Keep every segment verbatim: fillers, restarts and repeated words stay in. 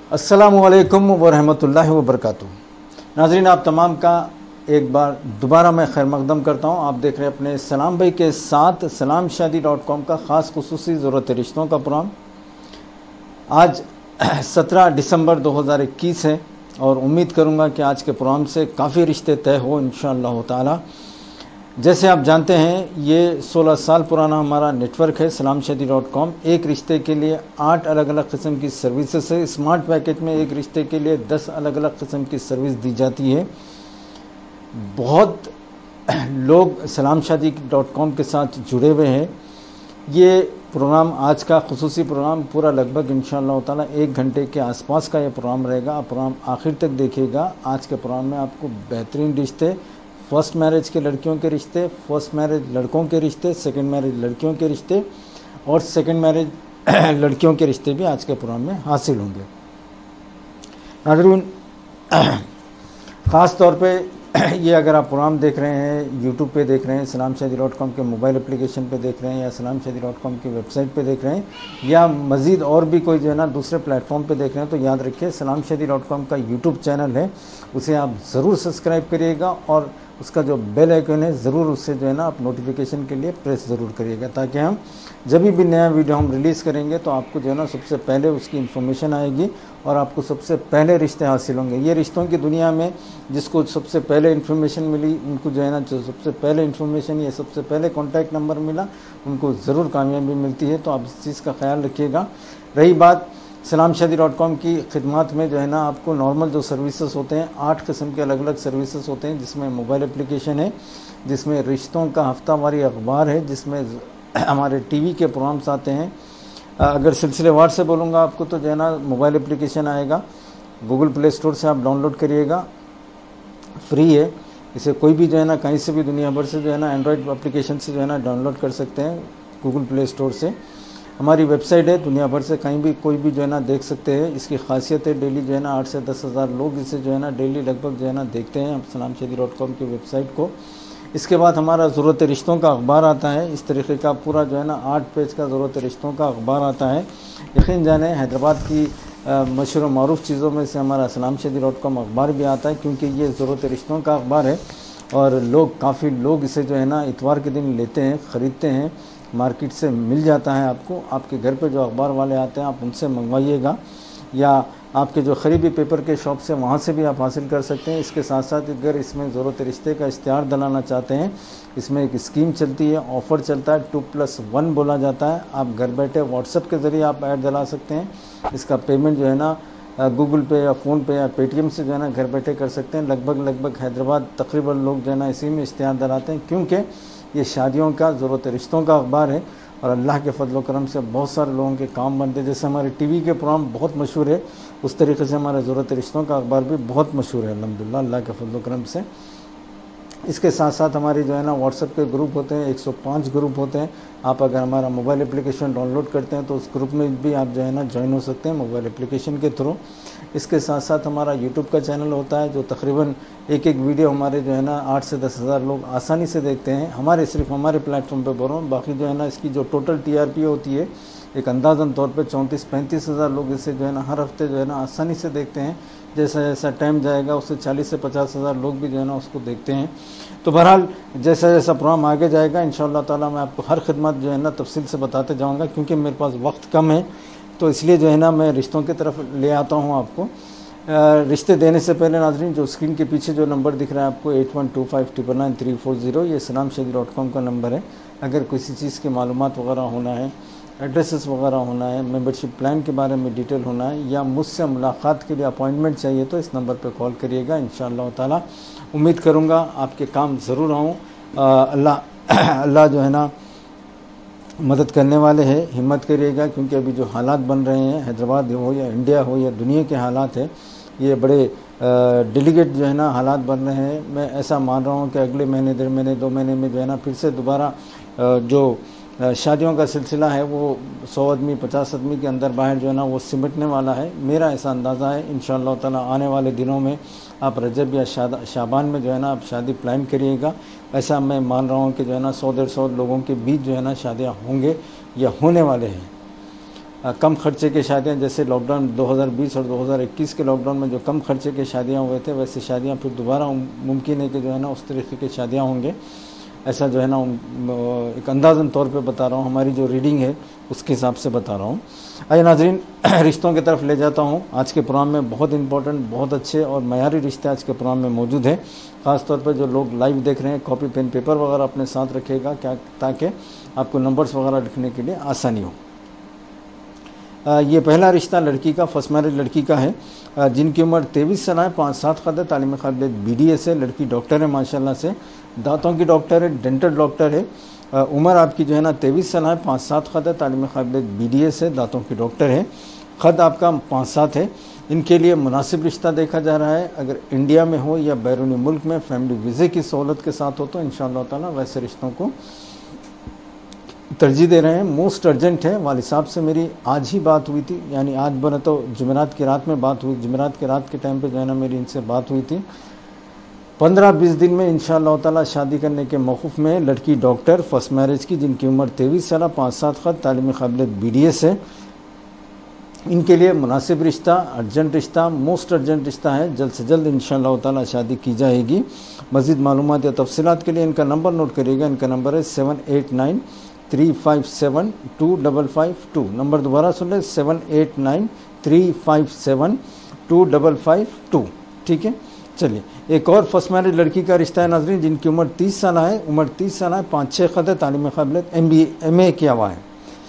अस्सलामुअलैकुम वरहमतुल्लाहि वबरकातुहू। नाज़रीन, आप तमाम का एक बार दोबारा मैं खैर मकदम करता हूँ। आप देख रहे हैं अपने सलाम भाई के साथ सलाम शादी डॉट कॉम का ख़ास खुसूसी ज़रूरत रिश्तों का प्रोग्राम। आज सत्रह दिसंबर दो हज़ार इक्कीस है और उम्मीद करूँगा कि आज के प्रोग्राम से काफ़ी रिश्ते तय हो इंशाअल्लाह ताला। जैसे आप जानते हैं, ये सोलह साल पुराना हमारा नेटवर्क है सलाम शादी डॉट कॉम। एक रिश्ते के लिए आठ अलग अलग किस्म की सर्विसेज है। स्मार्ट पैकेज में एक रिश्ते के लिए दस अलग अलग किस्म की सर्विस दी जाती है। बहुत लोग सलाम शादी डॉट कॉम के साथ जुड़े हुए हैं। ये प्रोग्राम, आज का खुसूसी प्रोग्राम पूरा लगभग इंशाअल्लाह ताला एक घंटे के आसपास का ये प्रोग्राम रहेगा। आप प्रोग्राम आखिर तक देखिएगा। आज के प्रोग्राम में आपको बेहतरीन रिश्ते, फर्स्ट मैरिज के लड़कियों के रिश्ते, फर्स्ट मैरिज लड़कों के रिश्ते, सेकंड मैरिज लड़कियों के रिश्ते और सेकंड मैरिज लड़कियों के रिश्ते भी आज के प्रोग्राम में हासिल होंगे। नाज़रीन, ख़ास तौर पे ये अगर आप प्रोग्राम देख रहे हैं, यूट्यूब पे देख रहे हैं, सलाम शादी डॉट कॉम के मोबाइल एप्लीकेशन पे देख रहे हैं, या सलाम शादी डॉट कॉम की वेबसाइट पे देख रहे हैं, या मज़ीद और भी कोई जो है ना दूसरे प्लेटफॉर्म पे देख रहे हैं, तो याद रखिए सलाम शादी डॉट कॉम का यूट्यूब चैनल है, उसे आप ज़रूर सब्सक्राइब करिएगा और उसका जो बेल आइकन है ज़रूर उससे जो है ना आप नोटिफिकेशन के लिए प्रेस ज़रूर करिएगा, ताकि हम जब भी नया वीडियो हम रिलीज़ करेंगे तो आपको जो है ना सबसे पहले उसकी इन्फॉर्मेशन आएगी और आपको सबसे पहले रिश्ते हासिल होंगे। ये रिश्तों की दुनिया में जिसको सबसे पहले इन्फॉर्मेशन मिली, उनको जो है ना जो सबसे पहले इन्फॉर्मेशन या सबसे पहले कॉन्टैक्ट नंबर मिला, उनको ज़रूर कामयाबी मिलती है। तो आप इस चीज़ का ख्याल रखिएगा। रही बात सलाम शादी डॉट कॉम की खिदमत में, जो है ना आपको नॉर्मल जो सर्विसेज होते हैं, आठ किस्म के अलग अलग सर्विसेज होते हैं, जिसमें मोबाइल एप्लीकेशन है, जिसमें रिश्तों का हफ्तावारी अखबार है, जिसमें हमारे टीवी के प्रोग्राम्स आते हैं। अगर सिलसिलेवार से बोलूँगा आपको तो जो है ना मोबाइल एप्लीकेशन आएगा, गूगल प्ले स्टोर से आप डाउनलोड करिएगा, फ्री है। इसे कोई भी जो है ना कहीं से भी दुनिया भर से जो है ना एंड्रॉयड एप्लीकेशन से जो है ना डाउनलोड कर सकते हैं गूगल प्ले स्टोर से। हमारी वेबसाइट है, दुनिया भर से कहीं भी कोई भी जो है ना देख सकते हैं। इसकी खासियत है डेली जो है ना आठ से दस हज़ार लोग इसे जो है ना डेली लगभग जो है ना देखते हैं सलाम शादी डॉट कॉम की वेबसाइट को। इसके बाद हमारा ज़रूरत रिश्तों का अखबार आता है। इस तरीके का पूरा जो है ना आठ पेज का ज़रूरत रिश्तों का अखबार आता है। यकीन जाने हैदराबाद की मशहूर मारूफ चीज़ों में से हमारा सलाम शादी डॉट कॉम अखबार भी आता है, क्योंकि ये ज़रूरत रिश्तों का अखबार है और लोग काफ़ी लोग इसे जो है ना इतवार के दिन लेते हैं, ख़रीदते हैं। मार्केट से मिल जाता है आपको, आपके घर पे जो अखबार वाले आते हैं आप उनसे मंगवाइएगा, या आपके जो करीबी पेपर के शॉप से वहाँ से भी आप हासिल कर सकते हैं। इसके साथ साथ अगर इसमें ज़रूरत रिश्ते का इश्तिहार डलाना चाहते हैं, इसमें एक स्कीम चलती है, ऑफ़र चलता है, टू प्लस वन बोला जाता है। आप घर बैठे व्हाट्सएप के ज़रिए आप ऐड डला सकते हैं। इसका पेमेंट जो है ना गूगल पे या फ़ोन पे या पेटीएम से जो है ना घर बैठे कर सकते हैं। लगभग लगभग हैदराबाद तकरीबन लोग जो है ना इसी में इश्तिहार डलाते हैं, क्योंकि ये शादियों का ज़रूरत रिश्तों का अखबार है और अल्लाह के फजल करम से बहुत सारे लोगों के काम बनते हैं। जैसे हमारे टीवी के प्रोग्राम बहुत मशहूर है, उस तरीके से हमारा ज़रूरत रिश्तों का अखबार भी बहुत मशहूर है अल्हम्दुलिल्लाह अल्लाह के फजल करम से। इसके साथ साथ हमारी जो है ना व्हाट्सएप के ग्रुप होते हैं, एक सौ पाँच ग्रुप होते हैं। आप अगर हमारा मोबाइल एप्लीकेशन डाउनलोड करते हैं तो उस ग्रुप में भी आप जो है ना ज्वाइन हो सकते हैं मोबाइल एप्लीकेशन के थ्रू। इसके साथ साथ हमारा यूट्यूब का चैनल होता है, जो तकरीबन एक एक वीडियो हमारे जो है ना आठ से दस हज़ार लोग आसानी से देखते हैं। हमारे सिर्फ हमारे प्लेटफॉर्म पे बोल रहा हूँ, बाकी जो है ना इसकी जो टोटल टी आर पी होती है एक अंदाज़न तौर पे चौंतीस पैंतीस हज़ार लोग इसे जो है ना हर हफ्ते जो है ना आसानी से देखते हैं। जैसा जैसा टाइम जाएगा उससे चालीस से पचास हज़ार लोग भी जो है ना उसको देखते हैं। तो बहरहाल जैसा जैसा प्रोग्राम आगे जाएगा इंशाअल्लाह ताला मैं आपको हर खिदमत जो है ना तफसील से बताते जाऊँगा, क्योंकि मेरे पास वक्त कम है, तो इसलिए जो है ना मैं रिश्तों की तरफ ले आता हूँ आपको। रिश्ते देने से पहले नाज़रीन, जो स्क्रीन के पीछे जो नंबर दिख रहा है आपको eight one two five triple nine three four zero, ये सलाम शादी डॉट कॉम का नंबर है। अगर किसी चीज़ की मालूमात वगैरह होना है, एड्रेसेस वगैरह होना है, मेंबरशिप प्लान के बारे में डिटेल होना है, या मुझसे मुलाकात के लिए अपॉइंटमेंट चाहिए, तो इस नंबर पे कॉल करिएगा। इंशाअल्लाह ताला उम्मीद करूँगा आपके काम ज़रूर आऊँ। अल्लाह अल्लाह जो है ना मदद करने वाले हैं। हिम्मत करिएगा, क्योंकि अभी जो हालात बन रहे हैं, हैदराबाद हो या इंडिया हो या दुनिया के हालात है, ये बड़े डेलीगेट जो है ना हालात बन रहे हैं। मैं ऐसा मान रहा हूँ कि अगले महीने डेढ़ महीने दो महीने में जो है ना फिर से दोबारा जो शादियों का सिलसिला है वो सौ आदमी पचास आदमी के अंदर बाहर जो है ना वो सिमटने वाला है। मेरा ऐसा अंदाज़ा है इंशाअल्लाह ताला आने वाले दिनों में आप रजब या शाबान में जो है ना आप शादी प्लान करिएगा। ऐसा मैं मान रहा हूँ कि जो है ना सौ डेढ़ सौ लोगों के बीच जो है ना शादियाँ होंगे या होने वाले हैं। कम खर्चे की शादियां, जैसे लॉकडाउन दो हज़ार बीस और दो हज़ार इक्कीस के लॉकडाउन में जो कम खर्चे की शादियां हुए थे, वैसे शादियां फिर दोबारा मुमकिन है कि जो है ना उस तरीके की शादियां होंगे। ऐसा जो है ना एक अंदाज़न तौर पे बता रहा हूँ, हमारी जो रीडिंग है उसके हिसाब से बता रहा हूँ। आइए नाज़रीन, रिश्तों की तरफ ले जाता हूँ। आज के प्रोग्राम में बहुत इंपॉर्टेंट, बहुत अच्छे और मयारी रिश्ते आज के प्रोग्राम में मौजूद है। ख़ास तौर पर जो लोग लाइव देख रहे हैं, कॉपी पेन पेपर वगैरह अपने साथ रखिएगा, क्या ताकि आपको नंबर्स वगैरह लिखने के लिए आसानी हो। ये पहला रिश्ता लड़की का, फर्स्ट मैरिज लड़की का है, जिनकी उम्र तेईस साल है, पाँच सात कद है, तालीम काबिलियत बी डी एस है। लड़की डॉक्टर है माशाल्लाह से, दांतों की डॉक्टर है, डेंटल डॉक्टर है। उम्र आपकी जो है ना तेईस साल है, पाँच सात कद है, तालीम काबिलियत बी डी एस है, दांतों की डॉक्टर है। ख़द आपका पाँच सात है। इनके लिए मुनासिब रिश्ता देखा जा रहा है। अगर इंडिया में हो या बैरूनी मुल्क में फैमिली वीज़े की सहूलत के साथ हो तो इंशाअल्लाह ताला वैसे रिश्तों को तरजीह दे रहे हैं। मोस्ट अर्जेंट है। वालिद साहब से मेरी आज ही बात हुई थी, यानी आज बना तो जुमेरात की रात में बात हुई, जुमेरात की रात के टाइम पे जो है ना मेरी इनसे बात हुई थी। पंद्रह बीस दिन में इंशाअल्लाह ताला शादी करने के मौक़ूफ़ में। लड़की डॉक्टर, फर्स्ट मैरिज की, जिनकी उम्र तेईस साल, पाँच सात ख़त, तालीम काबिलियत बी डी एस है। इनके लिए मुनासिब रिश्ता, अर्जेंट रिश्ता, मोस्ट अर्जेंट रिश्ता है। जल्द से जल्द इंशाअल्लाह ताला शादी की जाएगी। मज़ीद मालूमात या तफसीलात के लिए इनका नंबर नोट करिएगा। इनका नंबर है seven eight nine three five seven two double five two. Number दोबारा सुन लें, seven eight nine three five seven two double five two. ठीक है, चलिए एक और फर्स्ट मैरिज लड़की का रिश्ता है नाज़रीन, जिनकी उम्र तीस साल है। उम्र तीस साल है, पाँच छः ख़त है, तालीम काबिलियत एम बी एम ए किया हुआ है।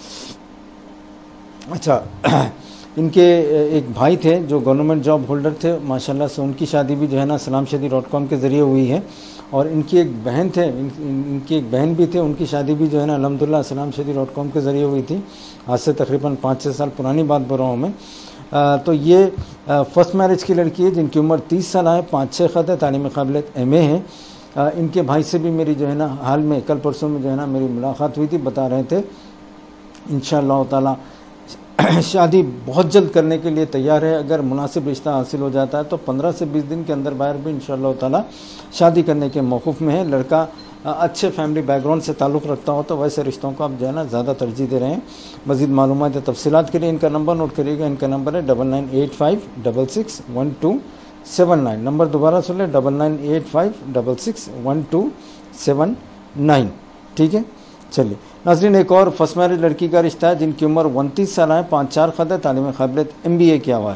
अच्छा, इनके एक भाई थे जो गवर्नमेंट जॉब होल्डर थे माशाल्लाह से। उनकी शादी भी जो है ना सलाम शादी डॉट कॉम के ज़रिए हुई है। और इनकी एक बहन थे, इन, इनकी एक बहन भी थे, उनकी शादी भी जो है ना अल्हम्दुलिल्लाह सलाम शादी डॉट कॉम के ज़रिए हुई थी। आज से तकरीबन पाँच छः साल पुरानी बात बोल रहा हूँ मैं। आ, तो ये फ़र्स्ट मैरिज की लड़की है, जिनकी उम्र तीस साल है, पाँच छः ख़त है, तालीम काबिलियत एम ए है। आ, इनके भाई से भी मेरी जो है ना हाल में कल परसों में जो है ना मेरी मुलाकात हुई थी। बता रहे थे इंशाअल्लाह ताला शादी बहुत जल्द करने के लिए तैयार है। अगर मुनासिब रिश्ता हासिल हो जाता है तो पंद्रह से बीस दिन के अंदर बाहर भी इंशाअल्लाह ताला शादी करने के मौक़ूफ़ में है। लड़का अच्छे फैमिली बैकग्राउंड से ताल्लुक़ रखता हो तो वैसे रिश्तों को आप जो है ना ज़्यादा तरजीह दे रहे हैं। मज़ीद मालूमात या तफसीलात के लिए इनका नंबर नोट करिएगा। इनका नंबर है double nine eight five double six one two seven nine. Number दोबारा सुन लें, double nine eight five double six one two seven nine. ठीक है, चलिए नाज़रीन, एक और फर्स्ट मैरिज लड़की का रिश्ता है, जिनकी उम्र उनतीस साल है, पाँच चार ख़त है, तालीम काबिलियत एम बी ए किया हुआ है।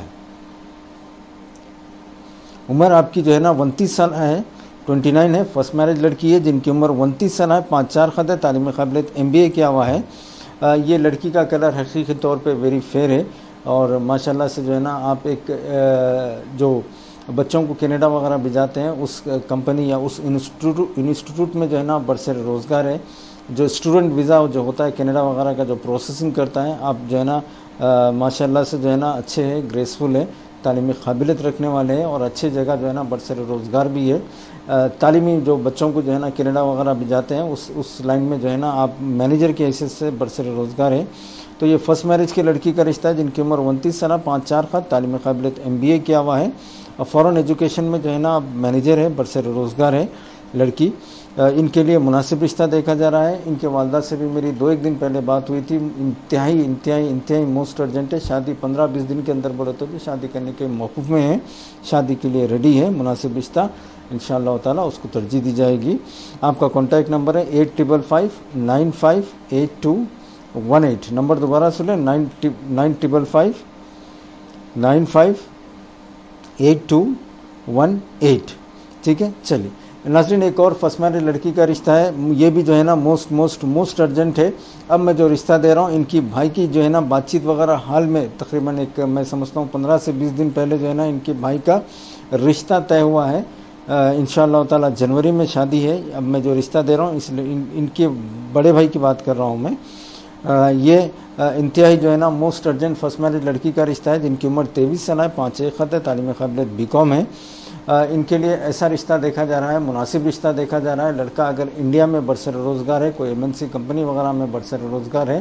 उम्र आपकी जो है ना उनतीस साल है, उनतीस है। फर्स्ट मैरिज लड़की है, जिनकी उम्र उनतीस साल है, पाँच चार ख़त है, तालीम काबिलियत एम बी ए किया हुआ है। आ, ये लड़की का कलर हकीकी तौर पे वेरी फेयर है और माशाल्लाह से जो है ना आप एक आ, जो बच्चों को कनाडा वगैरह भिजाते हैं उस कंपनी या उस इंस्टीट्यूट इंस्टीट्यूट में जो है ना बरसर रोज़गार है। जो स्टूडेंट वीज़ा जो होता है कनाडा वगैरह का जो प्रोसेसिंग करता है, आप जो है ना माशाल्लाह से जो है ना अच्छे हैं, ग्रेसफुल है, तालीमी काबिलियत रखने वाले हैं और अच्छी जगह जो है ना बरसर रोज़गार भी है। तालीमी जो बच्चों को जो है ना कनाडा वगैरह भी जाते हैं उस उस लाइन में जो है ना आप मैनेजर की हैसियत से बरसर रोज़गार है। तो ये फर्स्ट मैरिज की लड़की का रिश्ता है, जिनकी उम्र उनतीस साल, पाँच चार ख़त, तालीमी काबिलियत एम बी ए किया हुआ है और फ़ॉरेन एजुकेशन में जो है ना आप मैनेजर है, बरसर रोज़गार है लड़की। इनके लिए मुनासिब रिश्ता देखा जा रहा है। इनके वालदा से भी मेरी दो एक दिन पहले बात हुई थी। इंतहाई इंतहाई इंतहाई मोस्ट अर्जेंट है। शादी पंद्रह बीस दिन के अंदर बोले तो भी शादी करने के मौक़ूफ़ में है, शादी के लिए रेडी है। मुनासिब रिश्ता इंशाअल्लाह ताला उसको तरजीह दी जाएगी। आपका कॉन्टैक्ट नंबर है eight triple five nine five eight two one eight. Number दोबारा सुने, nine nine triple five nine five eight two one eight. ठीक है, चलिए नाज़रीन, एक और फर्स्ट मैरिज लड़की का रिश्ता है। ये भी जो है ना मोस्ट मोस्ट मोस्ट अर्जेंट है। अब मैं जो रिश्ता दे रहा हूँ, इनकी भाई की जो है ना बातचीत वगैरह हाल में तकरीबन एक मैं समझता हूँ पंद्रह से बीस दिन पहले जो है ना इनके भाई का रिश्ता तय हुआ है। इंशाअल्लाह ताला जनवरी में शादी है। अब मैं जो रिश्ता दे रहा हूँ इसलिए इन, इनके बड़े भाई की बात कर रहा हूँ मैं। आ, ये इंतहाई जो है ना मोस्ट अर्जेंट फर्स्ट मैरिज लड़की का रिश्ता है, जिनकी उम्र तेईस साल है, पाँच एक ख़त है, तालीम काबिलियत बी कॉम है। आ, इनके लिए ऐसा रिश्ता देखा जा रहा है, मुनासिब रिश्ता देखा जा रहा है। लड़का अगर इंडिया में बरसर रोज़गार है, कोई एम एन सी कंपनी वगैरह में बरसर रोज़गार है,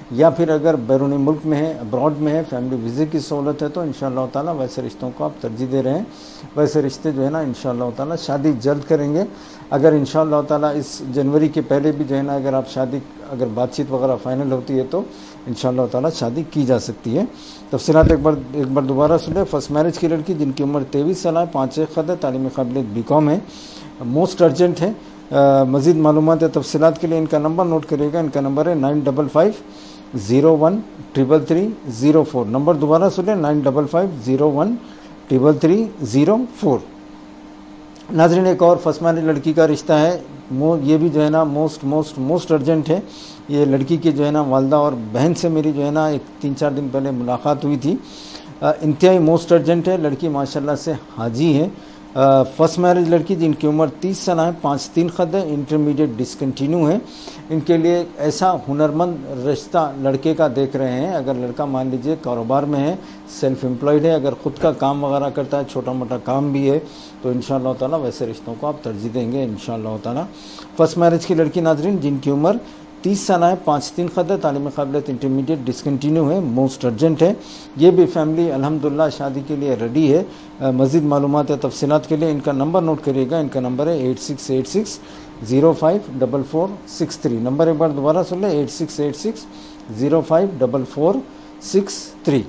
या फिर अगर बैरूनी मुल्क में है, अब्रॉड में है, फैमिली वीज़े की सहूलत है तो इंशाअल्लाह ताला वैसे रिश्तों को आप तरजीह दे रहे हैं। वैसे रिश्ते जो है ना इंशाअल्लाह ताला शादी जल्द करेंगे। अगर इंशाअल्लाह ताला इस जनवरी के पहले भी जो है ना अगर आप शादी अगर बातचीत वगैरह फाइनल होती है तो इंशाअल्लाह ताला शादी की जा सकती है। तफसीलात एक बार एक बार दोबारा सुने। फर्स्ट मैरिज की लड़की जिनकी उम्र तेईस साल है, पाँच एक ख़त है, तालीम काबिलियत बी कॉम है, मोस्ट अर्जेंट है। मज़ीद मालूमात या तफसीलात के लिए इनका नंबर नोट करिएगा। इनका नंबर है nine double five zero one triple three zero four. Number दोबारा सुने, nine double five zero one triple three zero four. नाज़रीन, एक और फर्स्ट मैरिज लड़की का रिश्ता है, मो ये भी जो है ना मोस्ट मोस्ट मोस्ट अर्जेंट है। ये लड़की की जो है ना वालदा और बहन से मेरी जो है ना एक तीन चार दिन पहले मुलाकात हुई थी। इंतहाई मोस्ट अर्जेंट है। लड़की माशाल्लाह से हाजी है। फर्स्ट मैरिज लड़की जिनकी उम्र तीस साल है, पाँच तीन ख़त है, इंटरमीडिएट डिसकंटिन्यू है। इनके लिए ऐसा हुनरमंद रिश्ता लड़के का देख रहे हैं। अगर लड़का मान लीजिए कारोबार में है, सेल्फ एम्प्लॉयड है, अगर ख़ुद का काम वगैरह करता है, छोटा मोटा काम भी है, तो इंशाअल्लाह ताला वैसे रिश्तों को आप तरजीह देंगे इंशाअल्लाह ताला। फर्स्ट मैरिज की लड़की नाजरीन जिनकी उम्र तीस साल है, पाँच तीन ख़त है, तालीम काबिलियत इंटरमीडिएट डिसकंटिन्यू है, मोस्ट अर्जेंट है। ये भी फैमिली अल्हम्दुलिल्लाह शादी के लिए रेडी है। मज़ीद मालूमात या तफसीलात के लिए इनका नंबर नोट करिएगा। इनका नंबर है eight six eight six zero five double four six three. Number एक बार दोबारा सुन लें, eight six eight six zero five double four six three.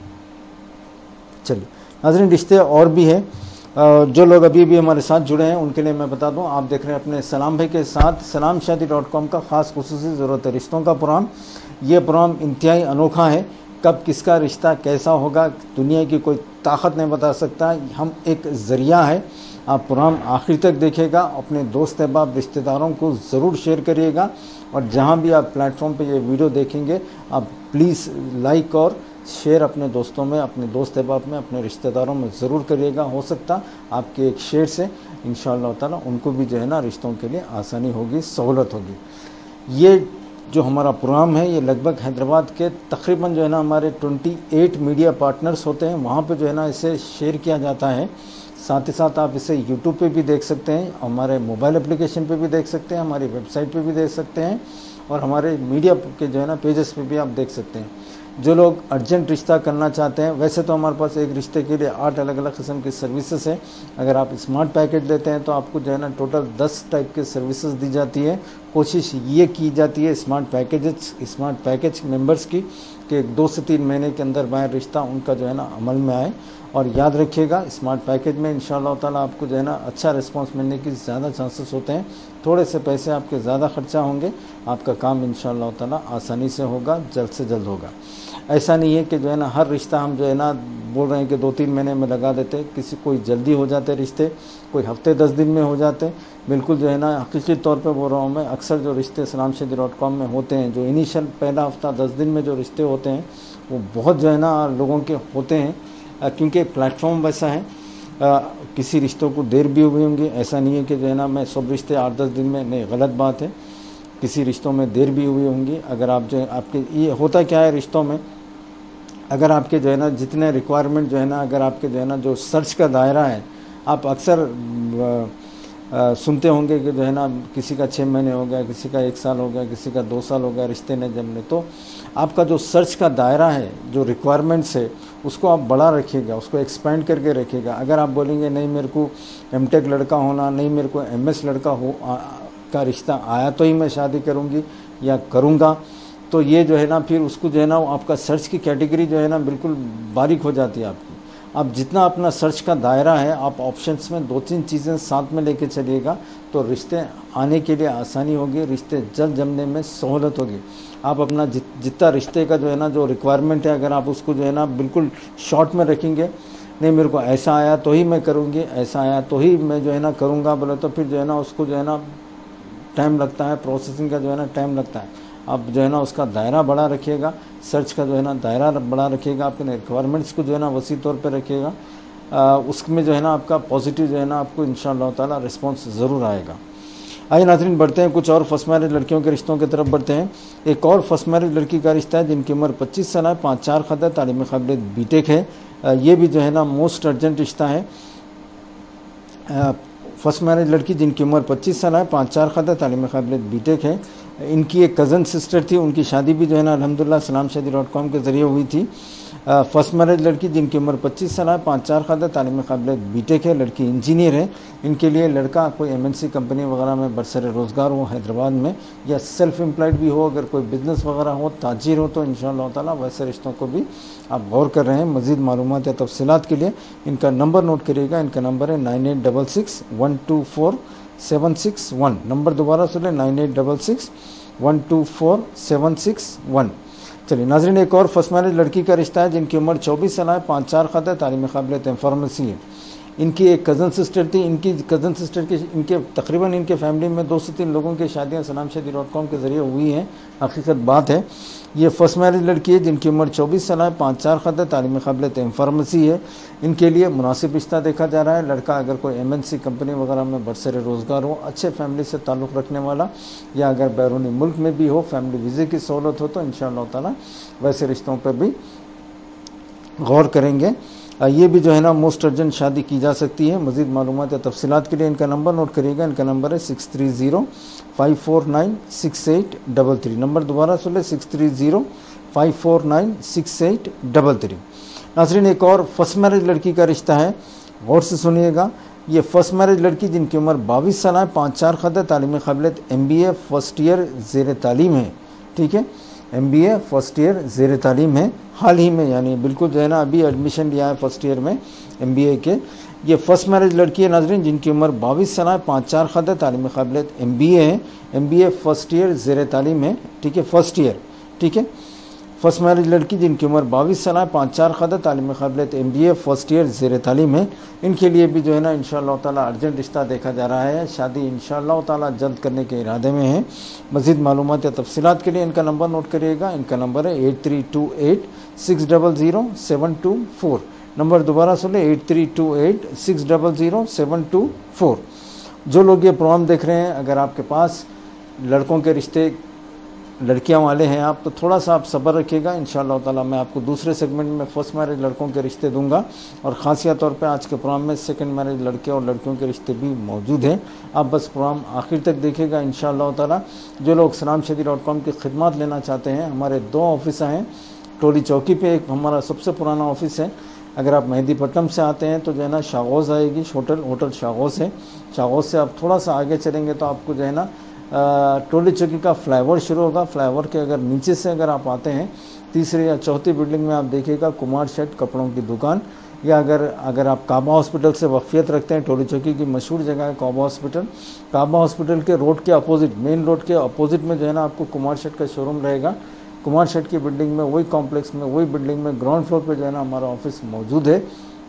चलिए नाज़रीन, रिश्ते और भी है। जो लोग अभी भी हमारे साथ जुड़े हैं उनके लिए मैं बता दूं, आप देख रहे हैं अपने सलाम भाई के साथ सलाम शादी डॉट कॉम का ख़ास खुसूसी ज़रूरत है रिश्तों का प्रोग्राम। ये प्रोग्राम इंतहाई अनोखा है। कब किसका रिश्ता कैसा होगा दुनिया की कोई ताकत नहीं बता सकता। हम एक ज़रिया है। आप प्रोग्राम आखिर तक देखिएगा, अपने दोस्त अहबाब रिश्तेदारों को ज़रूर शेयर करिएगा, और जहाँ भी आप प्लेटफॉर्म पे ये वीडियो देखेंगे आप प्लीज़ लाइक और शेयर अपने दोस्तों में, अपने दोस्त अहबाब में, अपने रिश्तेदारों में ज़रूर करिएगा। हो सकता आपके एक शेयर से इंशाअल्लाह ताला उनको भी जो है ना रिश्तों के लिए आसानी होगी, सहूलत होगी। ये जो हमारा प्रोग्राम है ये लगभग हैदराबाद के तकरीबन जो है ना हमारे अट्ठाईस मीडिया पार्टनर्स होते हैं, वहाँ पे जो है ना इसे शेयर किया जाता है। साथ ही साथ आप इसे यूट्यूब पे भी देख सकते हैं, हमारे मोबाइल एप्लीकेशन पे भी देख सकते हैं, हमारी वेबसाइट पे भी देख सकते हैं, और हमारे मीडिया के जो है ना पेजेस पे भी आप देख सकते हैं। जो लोग अर्जेंट रिश्ता करना चाहते हैं, वैसे तो हमारे पास एक रिश्ते के लिए आठ अलग अलग किस्म की सर्विसेज हैं। अगर आप स्मार्ट पैकेज लेते हैं तो आपको जो है ना टोटल दस टाइप के सर्विसेज दी जाती है। कोशिश ये की जाती है smart packages smart package members की कि दो से तीन महीने के अंदर बाहर रिश्ता उनका जो है ना अमल में आए। और याद रखिएगा स्मार्ट पैकेज में इंशाअल्लाह ताला आपको जो है ना अच्छा रिस्पांस मिलने की ज़्यादा चांसेस होते हैं। थोड़े से पैसे आपके ज़्यादा खर्चा होंगे, आपका काम इंशाअल्लाह ताला आसानी से होगा, जल्द से जल्द होगा। ऐसा नहीं है कि जो है ना हर रिश्ता हम जो है ना बोल रहे हैं कि दो तीन महीने में लगा देते, किसी कोई जल्दी हो जाते रिश्ते, कोई हफ्ते दस दिन में हो जाते। बिल्कुल जो है ना हकीकी तौर पे बोल रहा हूँ मैं, अक्सर जो रिश्ते सलाम शादी डॉट कॉम में होते हैं, जो इनिशियल पहला हफ्ता दस दिन में जो रिश्ते होते हैं वो बहुत जो है ना लोगों के होते हैं, क्योंकि प्लेटफॉर्म वैसा है। आ, किसी रिश्तों को देर भी हुई होंगी, ऐसा नहीं है कि जो है ना मैं सब रिश्ते आठ दस दिन में, नहीं, गलत बात है। किसी रिश्तों में देर भी हुई होंगी। अगर आप जो है आपके ये होता क्या है रिश्तों में, अगर आपके जो है ना जितने रिक्वायरमेंट जो है ना, अगर आपके जो है ना जो सर्च का दायरा है, आप अक्सर आ, सुनते होंगे कि जो है ना किसी का छः महीने हो गया, किसी का एक साल हो गया, किसी का दो साल हो गया रिश्ते ने जमने। तो आपका जो सर्च का दायरा है, जो रिक्वायरमेंट्स है, उसको आप बड़ा रखिएगा, उसको एक्सपेंड करके रखिएगा। अगर आप बोलेंगे नहीं मेरे को एमटेक लड़का होना, नहीं मेरे को एमएस लड़का हो आ, का रिश्ता आया तो ही मैं शादी करूँगी या करूँगा, तो ये जो है ना फिर उसको जो है ना आपका सर्च की कैटेगरी जो है ना बिल्कुल बारीक हो जाती है आपकी। आप जितना अपना सर्च का दायरा है, आप ऑप्शंस में दो तीन चीज़ें साथ में लेके चलिएगा तो रिश्ते आने के लिए आसानी होगी, रिश्ते जल्द जमने में सहूलत होगी। आप अपना जित जितना रिश्ते का जो है ना जो रिक्वायरमेंट है, अगर आप उसको जो है ना बिल्कुल शॉर्ट में रखेंगे, नहीं मेरे को ऐसा आया तो ही मैं करूँगी, ऐसा आया तो ही मैं जो है ना करूँगा बोले, तो फिर जो है ना उसको जो है ना टाइम लगता है, प्रोसेसिंग का जो है ना टाइम लगता है। आप जो है ना उसका दायरा बड़ा रखिएगा, सर्च का जो है ना दायरा बड़ा रखिएगा, आपके रिक्वायरमेंट्स को जो है ना वसी तौर पे रखिएगा। उसमें जो है ना आपका पॉजिटिव जो है ना आपको इंशाअल्लाह ताला रिस्पांस ज़रूर आएगा। आइए नाज़रीन बढ़ते हैं, कुछ और फर्स्ट मैरिज लड़कियों के रिश्तों की तरफ बढ़ते हैं। एक और फर्स्ट मैरिज लड़की का रिश्ता है जिनकी उम्र पच्चीस साल है, पाँच चार ख़त है, तालीम काबिलियत बीटेक है। ये भी जो है ना मोस्ट अर्जेंट रिश्ता है। फर्स्ट मैरिज लड़की जिनकी उम्र पच्चीस साल है, पाँच चार ख़त है, तालीम काबिलियत बीटेक है। इनकी एक कज़न सिस्टर थी, उनकी शादी भी जो है ना अल्हम्दुलिल्लाह सलाम शादी डॉट कॉम के ज़रिए हुई थी। फर्स्ट मैरिज लड़की जिनकी उम्र पच्चीस साल है, पाँच चार खादा, तालीम काबिलियत बीटेक है, लड़की इंजीनियर है। इनके लिए लड़का कोई एमएनसी कंपनी वगैरह में बरसर रोज़गार हो हैदराबाद में, या सेल्फ एम्प्लॉयड भी हो, अगर कोई बिज़नेस वगैरह हो, ताजिर हो, तो इंशाअल्लाह ताला वैसे रिश्तों को भी आप गौर कर रहे हैं। मज़ीद मालूमात या तफसीलात के लिए इनका नंबर नोट करिएगा। इनका नंबर है nine eight double six one two four seven six one. Number दोबारा सुने, nine eight double six one two four seven six one. चलिए नाज़रीन, एक और फर्स्ट मैरिज लड़की का रिश्ता है जिनकी उम्र चौबीस साल है, पाँच चार खाते, तालीम काबिलियत फार्मेसी है। इनकी एक कज़न सिस्टर थी, इनकी कज़न सिस्टर के इनके तकरीबन इनके फैमिली में दो से तीन लोगों की शादियां सलाम शादी डॉट कॉम के ज़रिए हुई हैं, हकीकत बात है। ये फर्स्ट मैरिज लड़की है जिनकी उम्र चौबीस साल है, पाँच चार खाते, तालीम काबिलियत फार्मेसी है। इनके लिए मुनासिब रिश्ता देखा जा रहा है। लड़का अगर कोई एमएनसी कंपनी वगैरह में बरसर रोज़गार हो, अच्छे फैमिली से ताल्लुक़ रखने वाला, या अगर बैरूनी मुल्क में भी हो, फैमिली वीज़े की सहूलत हो, तो इंशाअल्लाह ताला वैसे रिश्तों पर भी गौर करेंगे। ये भी जो है ना मोस्ट अर्जेंट शादी की जा सकती है। मज़ीद मालूमात या तफसीलात के लिए इनका नंबर नोट करिएगा। इनका नंबर है six three zero five four nine six eight double three. Number दोबारा सुन ले, six three zero five four nine six eight double three. नाज़रीन, एक और फर्स्ट मैरिज लड़की का रिश्ता है, गौर से सुनिएगा। ये फर्स्ट मैरिज लड़की जिनकी उम्र बाईस साल है, पाँच चार खाते, तालीम काबिलियत M B A first year ज़ेर तालीम है। ठीक है, M B A first year ज़ेर तालीम है, हाल ही में, यानी बिल्कुल जो है ना अभी एडमिशन लिया है फर्स्ट ईयर में एम बी ए के। ये फर्स्ट मैरिज लड़की है नाज़रीन जिनकी उम्र बाईस साल है, पाँच चार खाते, तालीम काबिलियत एम बी ए है, M B A first year ज़ेर तालीम है। ठीक है, फर्स्ट ईयर। ठीक है, फर्स्ट मैरिज लड़की जिनकी उम्र बाईस साल है, पाँच चार खाते, तालीम काबिलियत M B A first year ज़ेर तालीम है। इनके लिए भी जो है ना इंशाअल्लाह ताला अर्जेंट रिश्ता देखा जा रहा है। शादी इंशाअल्लाह ताला जल्द करने के इरादे में है। मज़ीद मालूमात या तफसीलात के लिए इनका नंबर नोट करिएगा। इनका नंबर है eight three two eight six double zero seven two four. Number दोबारा सुन ले, eight three two eight six double zero seven two four. जो लोग ये प्रोग्राम देख रहे हैं, अगर आपके पास लड़कों के रिश्ते लड़कियां वाले हैं आप, तो थोड़ा सा आप सब्र रखिएगा। इंशाअल्लाह ताला मैं आपको दूसरे सेगमेंट में फर्स्ट मैरिज लड़कों के रिश्ते दूंगा, और ख़ासियत तौर पे आज के प्रोग्राम में सेकंड मैरिज लड़के और लड़कियों के रिश्ते भी मौजूद हैं। आप बस प्रोग्राम आखिर तक देखिएगा इंशाअल्लाह ताला। जो लोग सलाम शादी डॉट कॉम की खिदमत लेना चाहते हैं, हमारे दो ऑफिस हैं। टोली चौकी पे एक हमारा सबसे पुराना ऑफिस है। अगर आप मेहदीपट्टनम से आते हैं तो जो है ना शागोज़ आएगी, होटल होटल शागोज़ है। शागोज़ से आप थोड़ा सा आगे चलेंगे तो आपको जो है ना टोली चौकी का फ्लाईओवर शुरू होगा। फ्लाईओवर के अगर नीचे से अगर आप आते हैं, तीसरी या चौथी बिल्डिंग में आप देखिएगा कुमार शेड कपड़ों की दुकान। या अगर अगर आप काबा हॉस्पिटल से वफ़ियत रखते हैं, टोली चौकी की मशहूर जगह है काबा हॉस्पिटल। काबा हॉस्पिटल के रोड के अपोजिट, मेन रोड के अपोजिट में जो है ना आपको कुमार शेड का शोरूम रहेगा। कुमार शेड की बिल्डिंग में, वही कॉम्प्लेक्स में, वही बिल्डिंग में ग्राउंड फ्लोर पर जो है ना हमारा ऑफिस मौजूद है।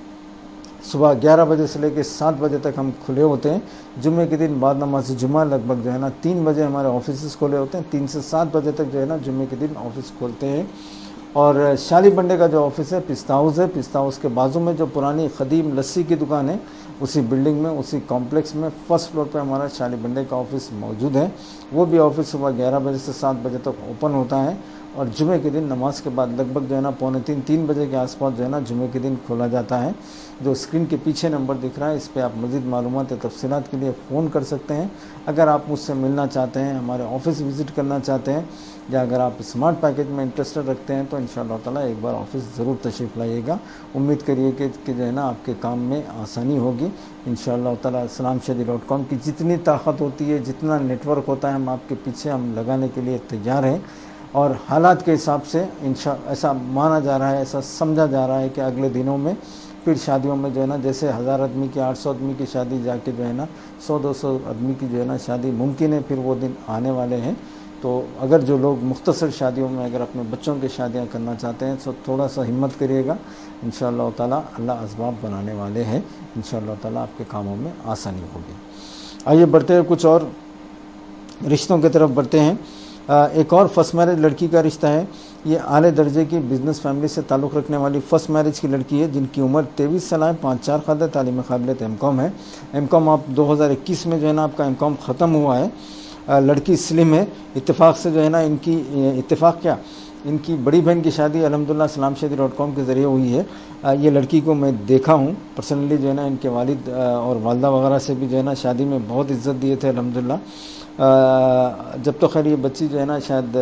सुबह ग्यारह बजे से लेकर सात बजे तक हम खुले होते हैं। जुम्मे के दिन बाद नमाज जुम्मा लगभग जो है ना तीन बजे हमारे ऑफिस खुले होते हैं। तीन से सात बजे तक जो है ना जुम्मे के दिन ऑफिस खोलते हैं। और शाली बंडे का जो ऑफिस है पिस्ता हाउस है। पिस्ता हाउस के बाजू में जो पुरानी ख़दीम लस्सी की दुकान है, उसी बिल्डिंग में, उसी कॉम्प्लेक्स में फर्स्ट फ्लोर पे हमारा शाली बंडे का ऑफिस मौजूद है। वो भी ऑफिस सुबह ग्यारह बजे से सात बजे तक ओपन होता है, और जुमे के दिन नमाज के बाद लगभग जो है ना पौने तीन तीन बजे के आसपास जो है ना जुमे के दिन खोला जाता है। जो स्क्रीन के पीछे नंबर दिख रहा है, इस पर आप मज़ीद मालूमात या तफसीलात के लिए फ़ोन कर सकते हैं। अगर आप मुझसे मिलना चाहते हैं, हमारे ऑफिस विज़िट करना चाहते हैं, या अगर आप स्मार्ट पैकेज में इंटरेस्टेड रखते हैं, तो इंशाअल्लाह ताला एक बार ऑफिस ज़रूर तशरीफ़ लाइएगा। उम्मीद करिए कि, कि जो है ना आपके काम में आसानी होगी इंशाअल्लाह ताला। सलाम शादी डॉट कॉम की जितनी ताकत होती है, जितना नेटवर्क होता है, हम आपके पीछे हम लगाने के लिए तैयार हैं। और हालात के हिसाब से इंशा ऐसा माना जा रहा है, ऐसा समझा जा रहा है कि अगले दिनों में फिर शादियों में जो है ना, जैसे हज़ार आदमी की, आठ सौ आदमी की शादी जाके जो है ना सौ दो सौ आदमी की जो है ना शादी मुमकिन है, फिर वो दिन आने वाले हैं। तो अगर जो लोग मुख्तसर शादियों में अगर अपने बच्चों की शादियां करना चाहते हैं, तो थोड़ा सा हिम्मत करिएगा। इंशाअल्लाह ताला अल्लाह असबाब बनाने वाले हैं। इंशाअल्लाह ताला आपके कामों में आसानी होगी। आइए बढ़ते हैं, कुछ और रिश्तों की तरफ बढ़ते हैं। एक और फर्स्ट मैरिज लड़की का रिश्ता है। ये आले दर्जे की बिज़नेस फैमिली से ताल्लुक़ रखने वाली फ़र्स्ट मैरिज की लड़की है, जिनकी उम्र तेईस साल है, पाँच चार खाते, तालीम काबिलियत एम कॉम है। एम कॉम आप दो हज़ार इक्कीस में जो है ना आपका एम कॉम ख़त्म हुआ है। लड़की स्लिम है। इत्तेफाक से जो है ना इनकी इत्तेफाक क्या इनकी बड़ी बहन की शादी अल्हम्दुलिल्लाह सलाम शादी डॉट कॉम के ज़रिए हुई है। ये लड़की को मैं देखा हूँ पर्सनली, जो है ना इनके वालिद और वालदा वगैरह से भी जो है ना शादी में बहुत इज़्ज़त दिए थे अल्हम्दुलिल्लाह। जब तो खैर ये बच्ची जो है ना शायद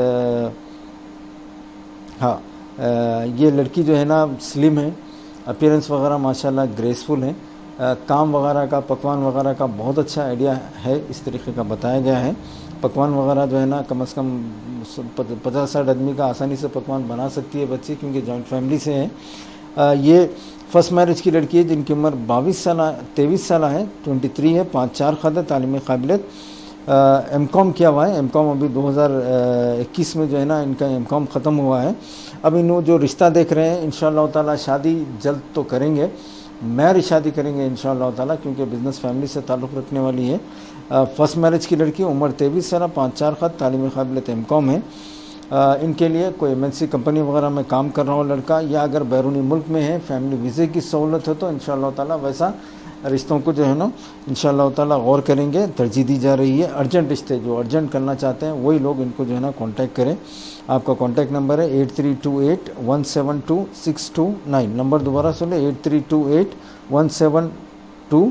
हाँ ये लड़की जो है ना स्लिम है, अपीयरेंस वगैरह माशाल्लाह ग्रेसफुल है, काम वगैरह का पकवान वगैरह का बहुत अच्छा आइडिया है, इस तरीके का बताया गया है। पकवान वगैरह जो है ना कम से कम पचास साठ आदमी का आसानी से पकवान बना सकती है बच्ची, क्योंकि जॉइंट फैमिली से है। ये फर्स्ट मैरिज की लड़की है जिनकी उम्र बाईस साल तेईस साल है, तेईस है, पाँच चार खाद तालीमी काबिलियत, एम कॉम किया हुआ है। एम कॉम अभी दो हज़ार इक्कीस में जो है ना इनका एम कॉम ख़त्म हुआ है। अब इन जो रिश्ता देख रहे हैं इंशाअल्लाह ताला शादी जल्द तो करेंगे, मैरिज शादी करेंगे इंशाअल्लाह ताला, क्योंकि बिज़नेस फैमिली से ताल्लुक़ रखने वाली है। फर्स्ट मैरिज की लड़की, उम्र तेईस साल, पाँच चार खाद तालीमी काबिलियत, एम कॉम है। आ, इनके लिए कोई एम एन सी कंपनी वगैरह में काम कर रहा हो लड़का, या अगर बैरूनी मुल्क में है, फैमिली वीज़े की सहूलत है तो इंशाअल्लाह ताला वैसा रिश्तों को जो है ना इंशाअल्लाह ताला गौर करेंगे, तरजीह दी जा रही है। अर्जेंट रिश्ते जो अर्जेंट करना चाहते हैं वही लोग इनको जो है ना कांटेक्ट करें। आपका कांटेक्ट नंबर है eight three two eight one seven two six two nine. Number दोबारा सुन लें, eight three two eight one seven two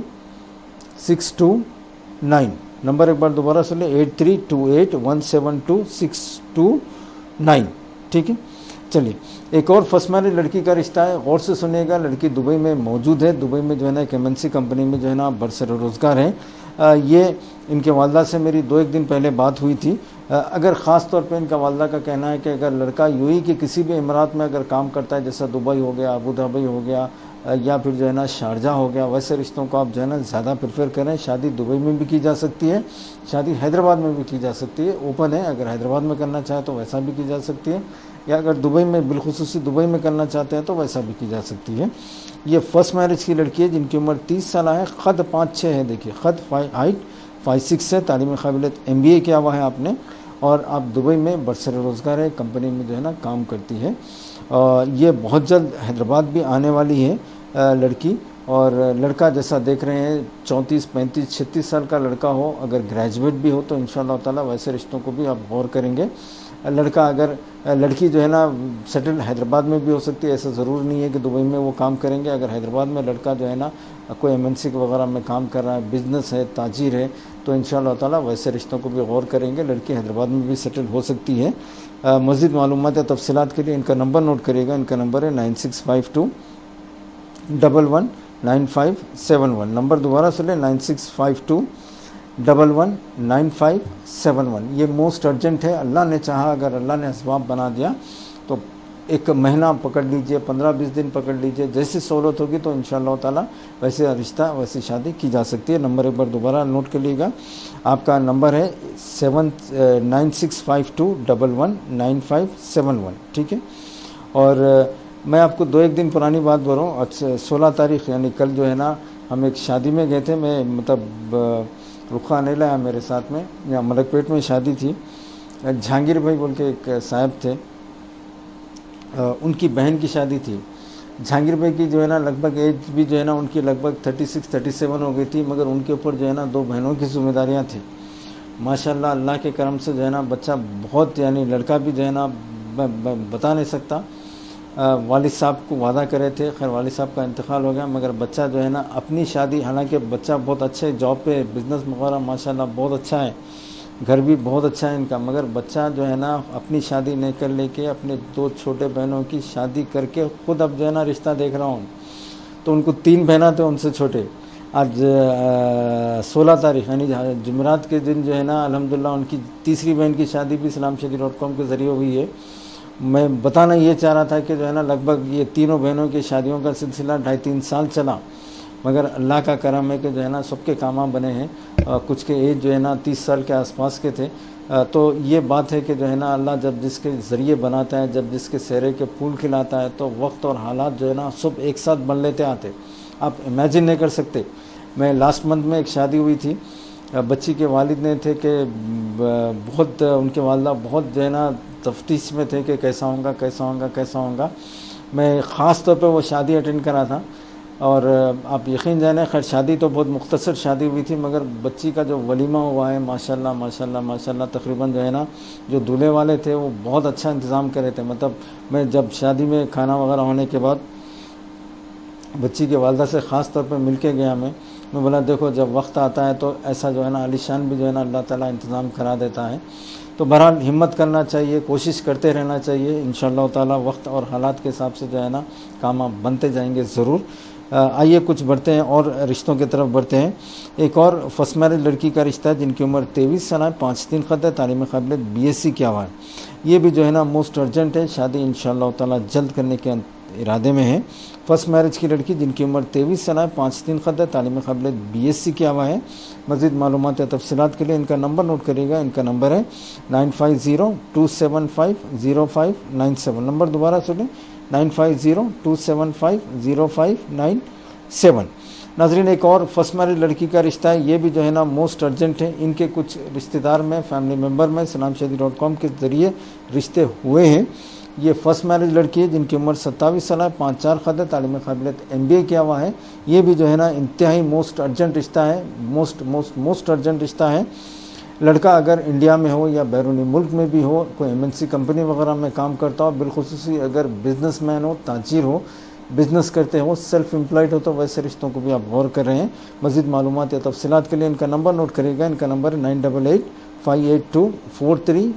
six two nine. Number एक बार दोबारा सुन लें, eight three two eight one seven two six two nine. ठीक है, चलिए एक और फर्स्ट मैरिज लड़की का रिश्ता है, गौर से सुनिएगा। लड़की दुबई में मौजूद है, दुबई में जो है ना एक एम एन सी कंपनी में जो है ना बरसर रोज़गार है। आ, ये इनके वालदा से मेरी दो एक दिन पहले बात हुई थी। आ, अगर ख़ास तौर पे इनका वालदा का कहना है कि अगर लड़का यूएई के किसी भी इमारात में अगर काम करता है, जैसा दुबई हो गया, अबू धाबी हो गया, या फिर जो है ना शारजा हो गया, वैसे रिश्तों को आप जो है ना ज़्यादा प्रेफर करें। शादी दुबई में भी की जा सकती है, शादी हैदराबाद में भी की जा सकती है, ओपन है। अगर हैदराबाद में करना चाहे तो वैसा भी की जा सकती है, या अगर दुबई में बिलखुसूसी दुबई में करना चाहते हैं तो वैसा भी की जा सकती है। ये फर्स्ट मैरिज की लड़की है जिनकी उम्र तीस साल है, ख़द पाँच छः है, देखिए ख़द फाइव हाइट फाइव सिक्स है, तालीमी काबिलियत एम बी ए किया हुआ है आपने, और आप दुबई में बरसर रोज़गार है, कंपनी में जो है ना काम करती है। और ये बहुत जल्द हैदराबाद भी आने वाली है लड़की। और लड़का जैसा देख रहे हैं चौंतीस पैंतीस छत्तीस साल का लड़का हो, अगर ग्रेजुएट भी हो तो इंशाअल्लाह ताला वैसे रिश्तों को भी आप गौर करेंगे। लड़का अगर लड़की जो है ना सेटल हैदराबाद में भी हो सकती है, ऐसा ज़रूर नहीं है कि दुबई में वो काम करेंगे। अगर हैदराबाद में लड़का जो है ना कोई एम एन सी वगैरह में काम कर रहा है, बिज़नेस है, ताजीर है, तो इंशाअल्लाह ताला वैसे रिश्तों को भी गौर करेंगे। लड़की हैदराबाद में भी सेटल हो सकती है। मज़ीद मालूमात या तफसीलात के लिए इनका नंबर नोट करिएगा। इनका नंबर है nine six five two double one nine five seven one. Number दोबारा सुन लें, nine six five two double one nine five seven one. ये मोस्ट अर्जेंट है। अल्लाह ने चाहा, अगर अल्लाह ने असबाब बना दिया तो एक महीना पकड़ लीजिए, पंद्रह बीस दिन पकड़ लीजिए, जैसी सहूलत होगी तो इंशाअल्लाह ताला वैसे रिश्ता वैसी शादी की जा सकती है। नंबर एक बार दोबारा नोट कर लीजिएगा। आपका नंबर है seven nine six five two double one nine five seven one. ठीक है, और मैं आपको दो एक दिन पुरानी बात बोल रहा हूँ। अच्छा, सोलह तारीख यानी कल जो है ना हम एक शादी में गए थे। मैं मतलब रुखा नहीं लाया मेरे साथ में, या मलकपेट में शादी थी। जहांगीर भाई बोल के एक साहब थे, उनकी बहन की शादी थी। जहांगीर भाई की जो है ना लगभग एज भी जो है ना उनकी लगभग थर्टी सिक्स थर्टी सेवन हो गई थी, मगर उनके ऊपर जो है ना दो बहनों की जिम्मेदारियाँ थी। माशाल्लाह अल्लाह के करम से जो है ना बच्चा बहुत, यानी लड़का भी जो है ना बता नहीं सकता। वालिद साहब को वादा करे थे, खैर वालिद साहब का इंतकाल हो गया, मगर बच्चा जो है ना अपनी शादी, हालांकि बच्चा बहुत अच्छे जॉब पे, बिज़नेस वगैरह माशाल्लाह बहुत अच्छा है, घर भी बहुत अच्छा है इनका, मगर बच्चा जो है ना अपनी शादी नहीं कर लेके अपने दो छोटे बहनों की शादी करके खुद अब जो है ना रिश्ता देख रहा हूँ। तो उनको तीन बहना थे उनसे छोटे। आज सोलह तारीख यानी जुमेरात के दिन जो है ना अल्हम्दुलिल्लाह उनकी तीसरी बहन की शादी भी सलाम शादी डॉट कॉम के ज़रिए हुई है। मैं बताना ये चाह रहा था कि जो है ना लगभग ये तीनों बहनों की शादियों का सिलसिला ढाई तीन साल चला, मगर अल्लाह का करम है कि जो है ना सबके कामा बने हैं। कुछ के एज जो है ना तीस साल के आसपास के थे। आ, तो ये बात है कि जो है ना अल्लाह जब जिसके ज़रिए बनाता है, जब जिसके सेहरे के फूल खिलाता है, तो वक्त और हालात जो है ना सब एक साथ बन लेते आते, आप इमेजिन नहीं कर सकते। मैं लास्ट मंथ में एक शादी हुई थी, बच्ची के वालिद ने थे कि बहुत, उनके वालदा बहुत जो है ना तफ्तीश में थे कि कैसा होगा कैसा होगा कैसा होगा। मैं ख़ास तौर पे वो शादी अटेंड करा था, और आप यकीन जाने खैर शादी तो बहुत मुख्तसर शादी हुई थी, मगर बच्ची का जो वलीमा हुआ है माशाल्लाह माशाल्लाह माशाल्लाह, तकरीबन जो है ना जो दूल्हे वाले थे वो बहुत अच्छा इंतज़ाम करे थे। मतलब मैं जब शादी में खाना वगैरह होने के बाद बच्ची के वालदा से ख़ास तौर पे मिल के गया मैं मैं बोला देखो जब वक्त आता है तो ऐसा जो है ना आलीशान भी जो है ना अल्लाह ताला इंतज़ाम करा देता है। तो बहरहाल हिम्मत करना चाहिए, कोशिश करते रहना चाहिए, इंशाअल्लाह ताला वक्त और हालात के हिसाब से जो है ना काम आप बनते जाएंगे ज़रूर। आइए कुछ बढ़ते हैं और रिश्तों की तरफ बढ़ते हैं। एक और फर्स्ट मैरिज लड़की का रिश्ता है जिनकी उम्र तेईस साल है, पाँच दिन ख़त है, तालीम काबिलियत बी एस सी किया हुआ है। ये भी जो है ना मोस्ट अर्जेंट है, शादी इंशाअल्लाह ताला जल्द करने के इरादे में है। फर्स्ट मैरिज की लड़की जिनकी उम्र तेईस साल है, पाँच दिन ख़त है, तालीम काबिलियत बी एस सी किया हुआ है। मज़ीद मालूमात या तफसीलात के लिए इनका नंबर नोट करिएगा। इनका नंबर है nine five zero two seven five zero five nine seven. Number दोबारा सुनें, nine five zero two seven five zero five nine seven. नाजरीन एक और फर्स्ट मैरिज लड़की का रिश्ता है, ये भी जो है ना मोस्ट अर्जेंट है। इनके कुछ रिश्तेदार में, फैमिली मेम्बर में सलाम शादी डॉट कॉम के ज़रिए रिश्ते हुए हैं। ये फर्स्ट मैरिज लड़की है जिनकी उम्र सत्ताईस साल है, पाँच चार ख़त है, तालीम काबिलियत एम बी ए किया हुआ है। ये भी जो है ना इंतहाई मोस्ट अर्जेंट रिश्ता है, मोस्ट मोस्ट मोस्ट अर्जेंट रिश्ता है। लड़का अगर इंडिया में हो या बैरूनी मुल्क में भी हो, कोई एम एन सी कंपनी वगैरह में काम करता हो, बिलखुसूसी अगर बिजनेसमैन हो, ताजिर हो, बिज़नेस करते हो, सेल्फ एम्प्लॉयड हो, तो वैसे रिश्तों को भी आप गौर कर रहे हैं। मज़ीद मालूमात या तफसीलात के लिए इनका नंबर नोट करिएगा। इनका नंबर है nine double eight five eight two four three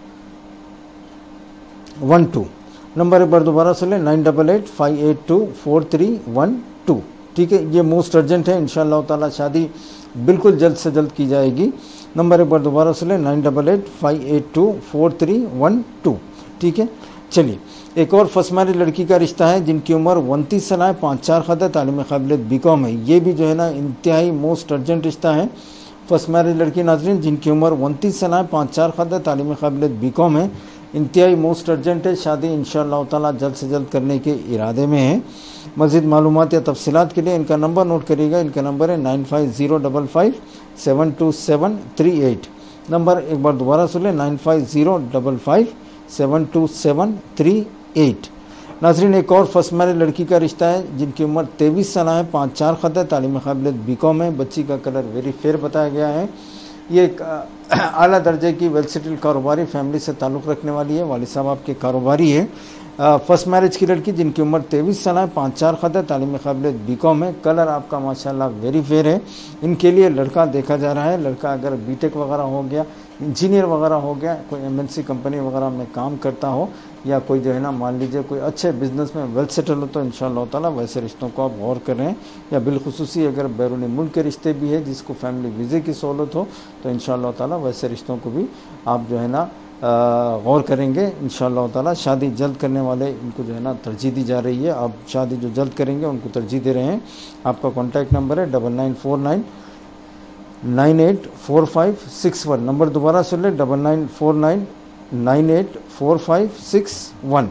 one two. Number एक बार दोबारा सुन लें, nine double eight five eight two four three one two. ठीक है, ये मोस्ट अर्जेंट है, इंशाअल्लाह ताला शादी बिल्कुल जल्द से जल्द की जाएगी। नंबर एक बार दोबारा सुन लें, nine double eight five eight two four three one two. ठीक है, चलिए एक और फर्स्ट मैरिज लड़की का रिश्ता है जिनकी उम्र उनतीस साल है, पाँच चार ख़त है, तालीम काबिलियत बी कॉम है। ये भी जो है ना इंतहाई मोस्ट अर्जेंट रिश्ता है। फर्स्ट मैरिज लड़की नाजरीन जिनकी उम्र उनतीस साल है, पाँच चार ख़त है, तालीम काबिलियत बी कॉम है। इंतहाई मोस्ट अर्जेंट है, शादी इंशाअल्लाह ताला जल्द से जल्द करने के इरादे में है। मज़ीद मालूमात या तफसीलात के लिए इनका नंबर नोट करिएगा। इनका नंबर है nine five zero double five seven two seven three eight. Number एक बार दोबारा सुन लें, nine five zero double five seven two seven three eight. नाजरीन एक और फर्स्ट मैरिज लड़की का रिश्ता है जिनकी उम्र तेईस साल है, पाँच चार ख़त है, तालीम काबिलियत बी कॉम है। बच्ची का कलर वेरी फेयर बताया गया है। ये एक आला दर्जे की वेल सेटल कारोबारी फैमिली से ताल्लुक़ रखने वाली है, वालिद साहब आपके कारोबारी है। फर्स्ट मैरिज की लड़की जिनकी उम्र तेईस साल है, पाँच चार ख़त है, तालीम काबिलियत बी कॉम है। कलर आपका माशाल्लाह वेरी फेयर है। इनके लिए लड़का देखा जा रहा है। लड़का अगर बी टेक वगैरह हो गया, इंजीनियर वगैरह हो गया, कोई एम एन सी कंपनी वगैरह में काम करता हो, या कोई जो है ना मान लीजिए कोई अच्छे बिजनेस में वेल सेटल हो, तो इंशाअल्लाह ताला वैसे रिश्तों को आप गौर कर रहे हैं। या बिलखुसूसी अगर बैरूनी मुल्क के रिश्ते भी है जिसको फैमिली वीज़े की सहूलत हो, तो इंशाअल्लाह ताला वैसे रिश्तों को भी आप जो है ना गौर करेंगे। इंशाअल्लाह ताला शादी जल्द करने वाले इनको जो है ना तरजीह दी जा रही है। आप शादी जो जल्द करेंगे उनको तरजीह दे रहे हैं। आपका कॉन्टैक्ट नंबर है double nine four nine nine eight four five six one. Number दोबारा सुन लें, double nine four nine nine eight four five six one.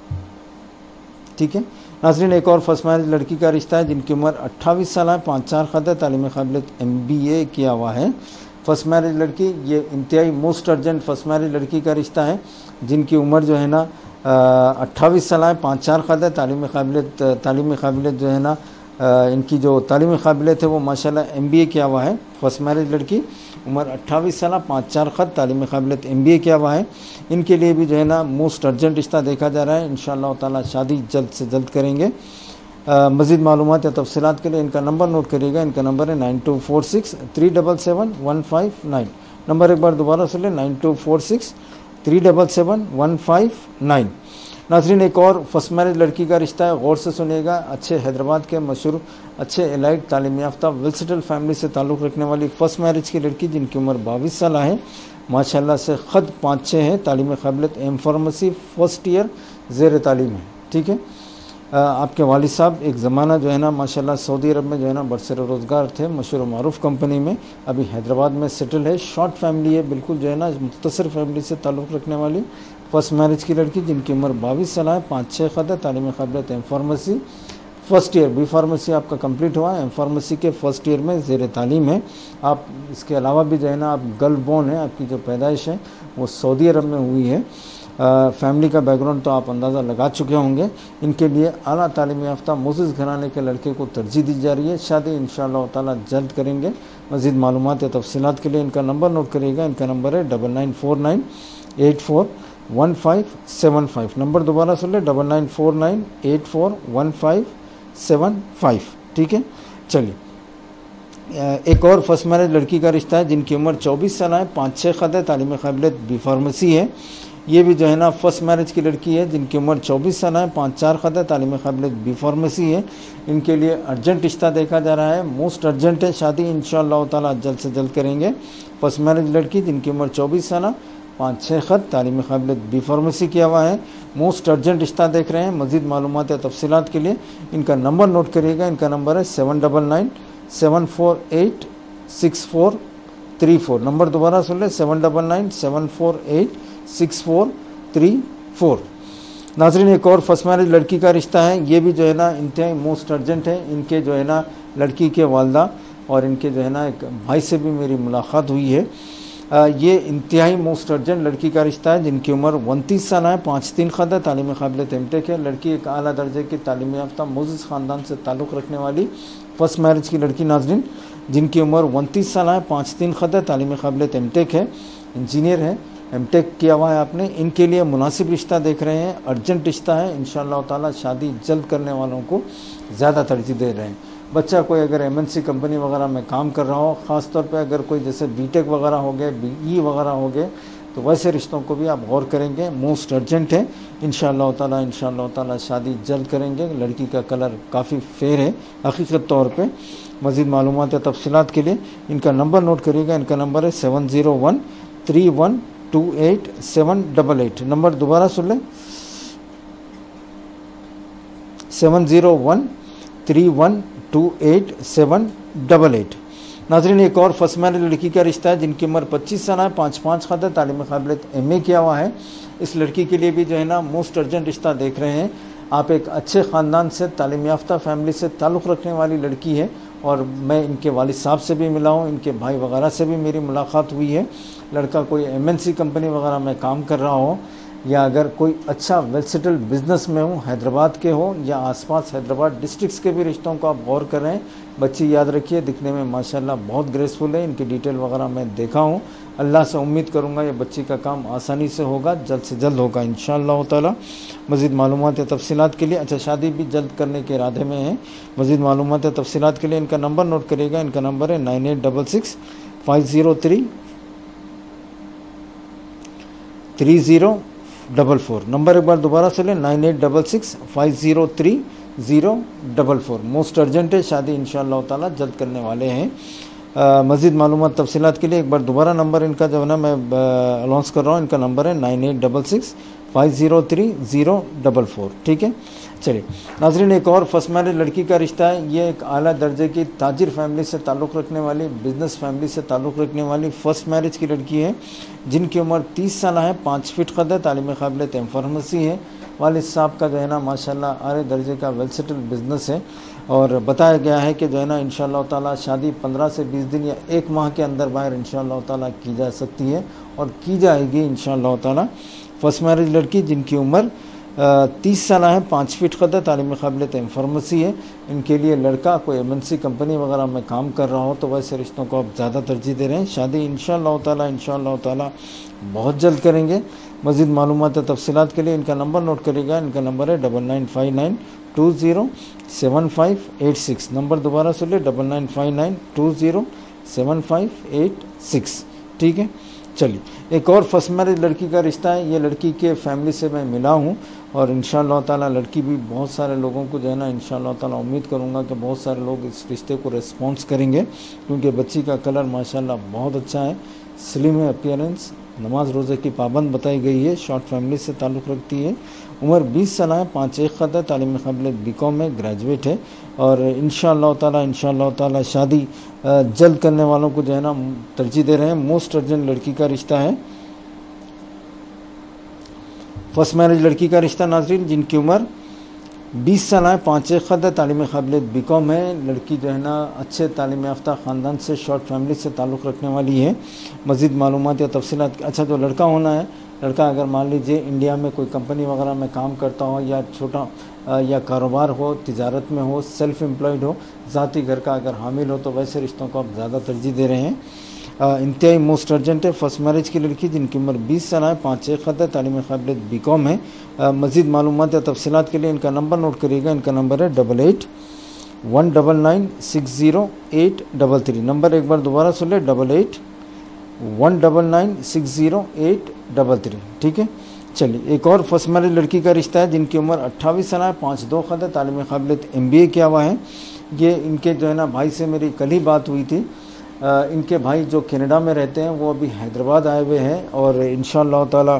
ठीक है नाज़रीन एक और फर्स्ट मैरिज लड़की का रिश्ता है जिनकी उम्र अट्ठाईस साल है, पाँच चार ख़त है, तालीम काबिलियत एम बी ए किया हुआ है। फर्स्ट मैरिज लड़की, ये इंतहाई मोस्ट अर्जेंट फर्स्ट मैरिज लड़की का रिश्ता है जिनकी उम्र जो है ना अट्ठाईस साल है, पाँच चार ख़त है, तालीम काबिलियत तालीम काबिलियत जो है ना आ, इनकी जो तालीमी काबिलियत है वो माशाल्लाह एम बी ए किया हुआ है। फर्स्ट मैरिज लड़की, उम्र अट्ठाईस साल, पाँच चार ख़त, तालीमी काबिलियत एम बी ए किया हुआ है। इनके लिए भी जो है ना मोस्ट अर्जेंट रिश्ता देखा जा रहा है। इंशाअल्लाह ताला शादी जल्द से जल्द करेंगे। मज़ीद मालूमात या तफसीलात के लिए इनका नंबर नोट करिएगा। इनका नंबर है nine two four six three double seven one five nine. Number एक बार दोबारा सुन लें, nine two four six three double seven one five nine. नाज़रीन एक और फर्स्ट मैरिज लड़की का रिश्ता है, गौर से सुनिएगा। अच्छे हैदराबाद के मशहूर अच्छे एलाइट तालीम याफ्ता वेल सेटल फैमिली से ताल्लुक़ रखने वाली फ़र्स्ट मैरिज की लड़की जिनकी उम्र बाईस साल है, माशाल्लाह से ख़त पाँच छः है, तालीम काबिलियत एम फार्मेसी फर्स्ट ईयर ज़ेर तालीम है। ठीक है, आपके वालिद साहब एक ज़माना जो है ना माशाल्लाह सऊदी अरब में जो है ना बरसर रोज़गार थे, मशहूर मारूफ कंपनी में, अभी हैदराबाद में सेटल है। शॉर्ट फैमिली है, बिल्कुल जो है ना मुख्तसर फैमिली से ताल्लुक़ रखने वाली फर्स्ट मैरिज की लड़की जिनकी उम्र बाईस साल है, पाँच छः ख़त है, तालीम काबिलियत M pharmacy first year, B pharmacy आपका कंप्लीट हुआ है, एम फार्मेसी के फर्स्ट ईयर में ज़ेर तालीम है। आप इसके अलावा भी जो है ना आप गल्फ बोर्न है, आपकी जो पैदाइश है वो सऊदी अरब में हुई है। आ, फैमिली का बैकग्राउंड तो आप अंदाज़ा लगा चुके होंगे। इनके लिए आला तालीम याफ्ता मोज़िज़ घराने के लड़के को तरजीह दी जा रही है। शादी इंशाअल्लाह ताला जल्द करेंगे। मज़ीद मालूमात या तफसीलात के लिए इनका नंबर नोट करिएगा। इनका नंबर है double nine four nine eight four one five seven five. Number दोबारा सुन ले, double nine four nine eight four one five seven five. ठीक है, चलिए एक और फर्स्ट मैरिज लड़की का रिश्ता है जिनकी उम्र चौबीस साल है, पाँच छः ख़त है, तालीम काबिलियत बी फार्मेसी है। ये भी जो है ना फर्स्ट मैरिज की लड़की है जिनकी उम्र चौबीस साल है, पाँच चार ख़त है, तालीम काबिलियत बी फार्मेसी है। इनके लिए अर्जेंट रिश्ता देखा जा रहा है, मोस्ट अर्जेंट है शादी, इंशाअल्लाह ताला जल्द से जल्द करेंगे। फर्स्ट मैरिज लड़की जिनकी उम्र चौबीस साल, पाँच छः ख़त, तालीम काबिलियत बी फार्मेसी किया हुआ है, मोस्ट अर्जेंट रिश्ता देख रहे हैं। मज़ीद मालूमात या तफसीलात के लिए इनका नंबर नोट करिएगा। इनका नंबर है seven double nine seven four eight six four three four. Number दोबारा सुन लें, seven double nine seven four eight six four three four. नाज़रीन एक और फर्स्ट मैरिज लड़की का रिश्ता है, ये भी जो है ना इंतहाई मोस्ट अर्जेंट है। इनके जो है ना लड़की के वालदा और इनके जो है ना एक भाई से भी मेरी मुलाकात हुई है। आ, ये इंतहाई मोस्ट अर्जेंट लड़की का रिश्ता है जिनकी उम्र उनतीस साल है, पाँच तीन ख़त है, तालीम काबिलियत एमटेक है। लड़की एक आला दर्जे की तालीम याफ्ता मोअज़्ज़ज़ ख़ानदान से ताल्लुक़ रखने वाली फर्स्ट मैरिज की लड़की नाज़रीन जिनकी उम्र उनतीस साल है, पाँच तीन ख़त है, तालीम काबिलियत एमटेक है, इंजीनियर है, एमटेक किया हुआ है आपने। इनके लिए मुनासिब रिश्ता देख रहे हैं, अर्जेंट रिश्ता है, इंशाअल्लाह ताला शादी जल्द करने वालों को ज़्यादा तरजीह दे रहे हैं। बच्चा कोई अगर एमएनसी कंपनी वगैरह में काम कर रहा हो, ख़ास तौर पे अगर कोई जैसे बीटेक वगैरह हो गए, बीई वगैरह हो गए, तो वैसे रिश्तों को भी आप गौर करेंगे, मोस्ट अर्जेंट है। इंशाअल्लाह ताला इंशाअल्लाह ताला शादी जल्द करेंगे। लड़की का कलर काफ़ी फेयर है हकीकत तौर पे। मज़ीद मालूमात या तफसीलात के लिए इनका नंबर नोट करिएगा। इनका नंबर है seven zero one three one two eight seven double eight. Number दोबारा सुन लें, seven zero one three one two eight seven double eight. नाज़रीन एक और फर्स्ट मैरिज लड़की का रिश्ता है जिनकी उम्र पच्चीस साल है, पाँच पाँच ख़त है, तालीम काबिलियत एम ए किया हुआ है। इस लड़की के लिए भी जो है ना मोस्ट अर्जेंट रिश्ता देख रहे हैं। आप एक अच्छे ख़ानदान से, तालीम याफ्ता फैमिली से ताल्लुक़ रखने वाली लड़की है और मैं इनके वालिद साहब से भी मिला हूँ, इनके भाई वगैरह से भी मेरी मुलाकात हुई है। लड़का कोई एमएनसी कंपनी वगैरह में काम कर रहा हो या अगर कोई अच्छा वेल सेटल्ड बिजनेस में हो, हैदराबाद के हो या आसपास हैदराबाद डिस्ट्रिक्ट्स के भी रिश्तों को आप गौर कर रहे हैं। बच्ची याद रखिए दिखने में माशाल्लाह बहुत ग्रेसफुल है, इनकी डिटेल वगैरह मैं देखा हूँ। अल्लाह से उम्मीद करूँगा ये बच्ची का काम आसानी से होगा, जल्द से जल्द होगा इंशाअल्लाह ताला। मज़ीद मालूमात या तफसीलात के लिए, अच्छा शादी भी जल्द करने के इरादे में है। मज़ीद मालूमात या तफसीलात के लिए इनका नंबर नोट करिएगा। इनका नंबर है nine eight double six five zero three three zero double four. Number एक बार दोबारा सुने, nine eight double six five zero three zero double four. Most urgent है, शादी इंशाअल्लाह ताला जल्द करने वाले हैं। मज़ीद मालूमात तफसीलात के लिए एक बार दोबारा नंबर इनका जो है ना मैं अनाउंस कर रहा हूँ। इनका नंबर है nine eight double six five zero three zero double four. ठीक है, चलिए नाज़रीन एक और फर्स्ट मैरिज लड़की का रिश्ता है। ये एक आला दर्जे की ताजिर फैमिली से ताल्लुक़ रखने वाली, बिज़नेस फैमिली से ताल्लुक़ रखने वाली फर्स्ट मैरिज की लड़की है जिनकी उम्र तीस साल है, पाँच फीट क़द है, तालीम काबिलियत एम फार्मेसी है। वालिद साहब का जो है ना माशाल्लाह आले दर्जे का वेल सेटल्ड बिज़नेस है और बताया गया है कि जो है ना इंशाअल्लाह ताला शादी पंद्रह से बीस दिन या एक माह के अंदर बाहर इंशाअल्लाह ताला की जा सकती है और की जाएगी इंशाअल्लाह ताला। फर्स्ट मैरिज लड़की जिनकी उम्र तीस साल है, पाँच फीट क़द है, तालीम काबिलियत एम फार्मेसी है। इनके लिए लड़का कोई एमएनसी कंपनी वगैरह में काम कर रहा हो तो वैसे रिश्तों को आप ज़्यादा तरजीह दे रहे हैं। शादी इंशाअल्लाह ताला इंशाअल्लाह ताला बहुत जल्द करेंगे। मज़ीद मालूमात तफसीलात के लिए इनका नंबर नोट करिएगा। इनका नंबर है double nine five nine two zero seven five eight six. Number दोबारा सुन ले, double nine five nine two zero seven five eight six. ठीक है, चलिए एक और फर्स्ट मैरिज लड़की का रिश्ता है। ये लड़की के फैमिली से मैं मिला हूँ और इंशाअल्लाह ताला लड़की भी बहुत सारे लोगों को जो है ना इंशाअल्लाह ताला उम्मीद करूँगा कि बहुत सारे लोग इस रिश्ते को रिस्पॉन्स करेंगे क्योंकि बच्ची का कलर माशाल्लाह बहुत अच्छा है, स्लिम है, अपीयरेंस, नमाज रोज़े की पाबंद बताई गई है, शॉर्ट फैमिली से ताल्लुक़ रखती है। उम्र बीस साल है, पाँच एक ख़त है, तालीम काबिलियत बीकॉम में ग्रेजुएट है और इंशाअल्लाह ताला इंशाअल्लाह ताला शादी जल्द करने वालों को जो है ना तरजीह दे रहे हैं। मोस्ट अर्जेंट लड़की का रिश्ता है, फर्स्ट मैरिज लड़की का रिश्ता नाज़रीन जिनकी उम्र बीस साल है, पाँच एक ख़त है, तालीम काबिलियत बीकॉम है। लड़की जो है ना अच्छे तालीम याफ्ता ख़ानदान से, शॉर्ट फैमिली से ताल्लुक़ रखने वाली है। मज़ीद मालूमात या तफसीलात, अच्छा जो लड़का होना है, लड़का अगर मान लीजिए इंडिया में कोई कंपनी वगैरह में काम करता हो या छोटा या कारोबार हो, तिजारत में हो, सेल्फ एम्प्लॉयड हो, ज़ाती घर का अगर हामिल हो तो वैसे रिश्तों को आप ज़्यादा तरजीह दे रहे हैं। इंतहाई मोस्ट अर्जेंट है। फर्स्ट मैरिज की लड़की जिनकी उम्र बीस साल है, पाँच एक ख़त है, तालीम काबिलियत बी कॉम है। मज़ीद मालूमात या तफसीलात के लिए इनका नंबर नोट करिएगा। इनका नंबर है double eight one double nine six zero eight double three. Number एक बार दोबारा सुन ले, double eight one double nine six zero eight double three. ठीक है, चलिए एक और फर्स्ट मैरिज लड़की का रिश्ता है जिनकी उम्र अट्ठाईस साल है, पाँच दो ख़त है, तालीम काबिलियत एम बी ए किया हुआ है। ये इनके जो है ना भाई से मेरी कल ही बात हुई थी। आ, इनके भाई जो कनाडा में रहते हैं वो अभी हैदराबाद आए हुए हैं और इंशाअल्लाह ताला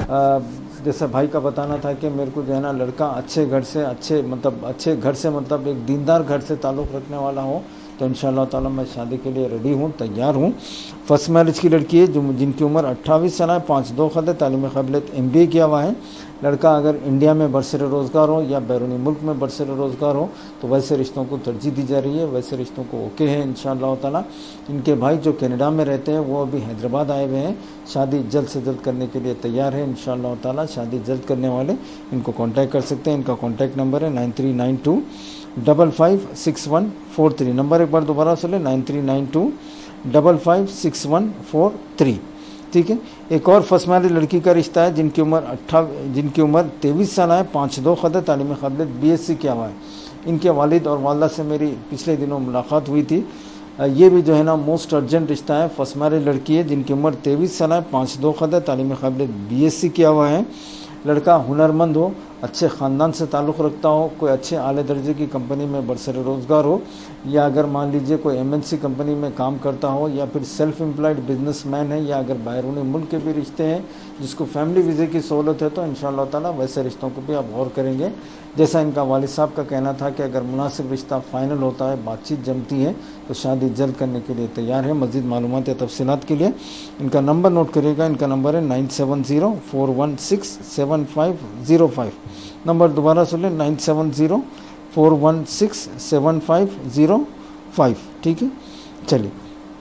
जैसे भाई का बताना था कि मेरे को जो है ना लड़का अच्छे घर से अच्छे मतलब अच्छे घर से मतलब एक दीनदार घर से ताल्लुक़ रखने वाला हो, तो इंशाअल्लाह ताला मैं शादी के लिए रेडी हूँ, तैयार हूँ। फर्स्ट मैरिज की लड़की है जो जिनकी उम्र अट्ठाईस साल है, पाँच दो ख़त है, तालीम काबिलियत एम बी ए किया हुआ है। लड़का अगर इंडिया में बरसर रोज़गार हो या बैरूनी मुल्क में बरसर रोज़गार हो तो वैसे रिश्तों को तरजीह दी जा रही है, वैसे रिश्तों को ओके है इंशाअल्लाह ताला। इनके भाई जो कनाडा में रहते हैं वो अभी हैदराबाद आए हुए हैं, शादी जल्द से जल्द करने के लिए तैयार है इंशाअल्लाह ताला। शादी जल्द करने वाले इनको कॉन्टैक्ट कर सकते हैं। इनका कॉन्टैक्ट नंबर है nine three nine two double five six one four three. Number एक बार दोबारा सुन nine three nine two double five six one four three. ठीक है, एक और फर्स्ट मैरिज लड़की का रिश्ता है जिनकी उम्र अट्ठाईस जिनकी उम्र तेईस साल है, पाँच दो ख़त है, तालीम काबिलियत बी एस सी किया हुआ है। इनके वालिद और वालदा से मेरी पिछले दिनों मुलाकात हुई थी। ये भी जो है ना मोस्ट अर्जेंट रिश्ता है। फर्स्ट मैरिज लड़की है जिनकी उम्र तेईस साल है, पाँच दो ख़त है, तालीम काबिलियत बी एस सी किया हुआ है। लड़का हुनरमंद हो, अच्छे ख़ानदान से ताल्लुक़ रखता हो, कोई अच्छे आले दर्जे की कंपनी में बरसर रोज़गार हो, या अगर मान लीजिए कोई एम एन सी कंपनी में काम करता हो, या फिर सेल्फ एम्प्लॉयड बिजनेसमैन है, या अगर बैरूनी मुल्क के भी रिश्ते हैं जिसको फैमिली वीज़े की सहूलत है, तो इंशाअल्लाह ताला वैसे रिश्तों को भी आप गौर करेंगे। जैसा इनका वालिद साहब का कहना था कि अगर मुनासिब रिश्ता फ़ाइनल होता है, बातचीत जमती है, तो शादी जल्द करने के लिए तैयार है। मज़ीद मालूमात या तफसीलात के लिए इनका नंबर नोट करिएगा। इनका नंबर है nine seven zero four one six seven five zero five. Number दोबारा सुन लें, nine seven zero four one six seven five zero five. ठीक है, चलिए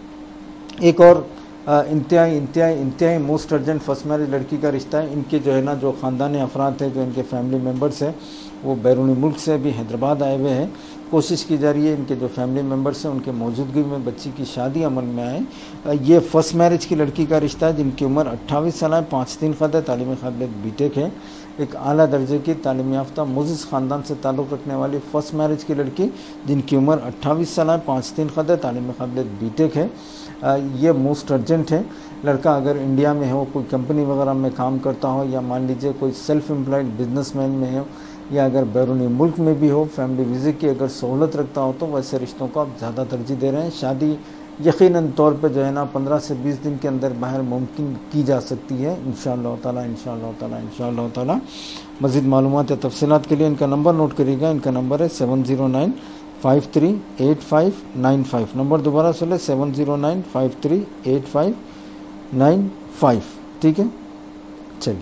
एक और इंतहाई इंतहाई इंतहाई मोस्ट अर्जेंट फर्स्ट मैरिज लड़की का रिश्ता है। इनके जो है ना जो ख़ानदानी अफराद है, जो इनके फैमिली मेम्बर्स हैं, वो बैरूनी मुल्क से भी हैदराबाद आए हुए हैं। कोशिश की जा रही है इनके जो फैमिली मेम्बर्स हैं उनके मौजूदगी में बच्ची की शादी अमल में आए। ये फर्स्ट मैरिज की लड़की का रिश्ता है जिनकी उम्र अट्ठाईस साल है, पाँच तीन ख़त है, तालीम काबिलियत बी टेक है। एक आला दर्जे की तालीम याफ्ता मुज़्ज़िज़ ख़ानदान से ताल्लुक़ रखने वाली फ़र्स्ट मैरिज की लड़की जिनकी उम्र अट्ठाईस साल है, पाँच तीन ख़त है, तालीम काबिलियत बी टेक है। ये मोस्ट अर्जेंट है। लड़का अगर इंडिया में हो, कोई कंपनी वगैरह में काम करता हो, या मान लीजिए कोई सेल्फ एम्प्लॉयड बिजनेसमैन में हो, या अगर बैरूनी मुल्क में भी हो, फैमिली वीज़े की अगर सहूलत रखता हो, तो वैसे रिश्तों को आप ज़्यादा तरजीह दे रहे हैं। शादी यकीनन तौर पे जो है ना पंद्रह से बीस दिन के अंदर बाहर मुमकिन की जा सकती है इंशाअल्लाह ताला इंशाअल्लाह ताला इंशाअल्लाह ताला। मज़ीद मालूमात या तफसीलात के लिए इनका नंबर नोट करिएगा। इनका नंबर है seven zero nine five three eight five nine five. Number दोबारा सुन ले, seven zero nine five three eight five nine five. ठीक है, चलिए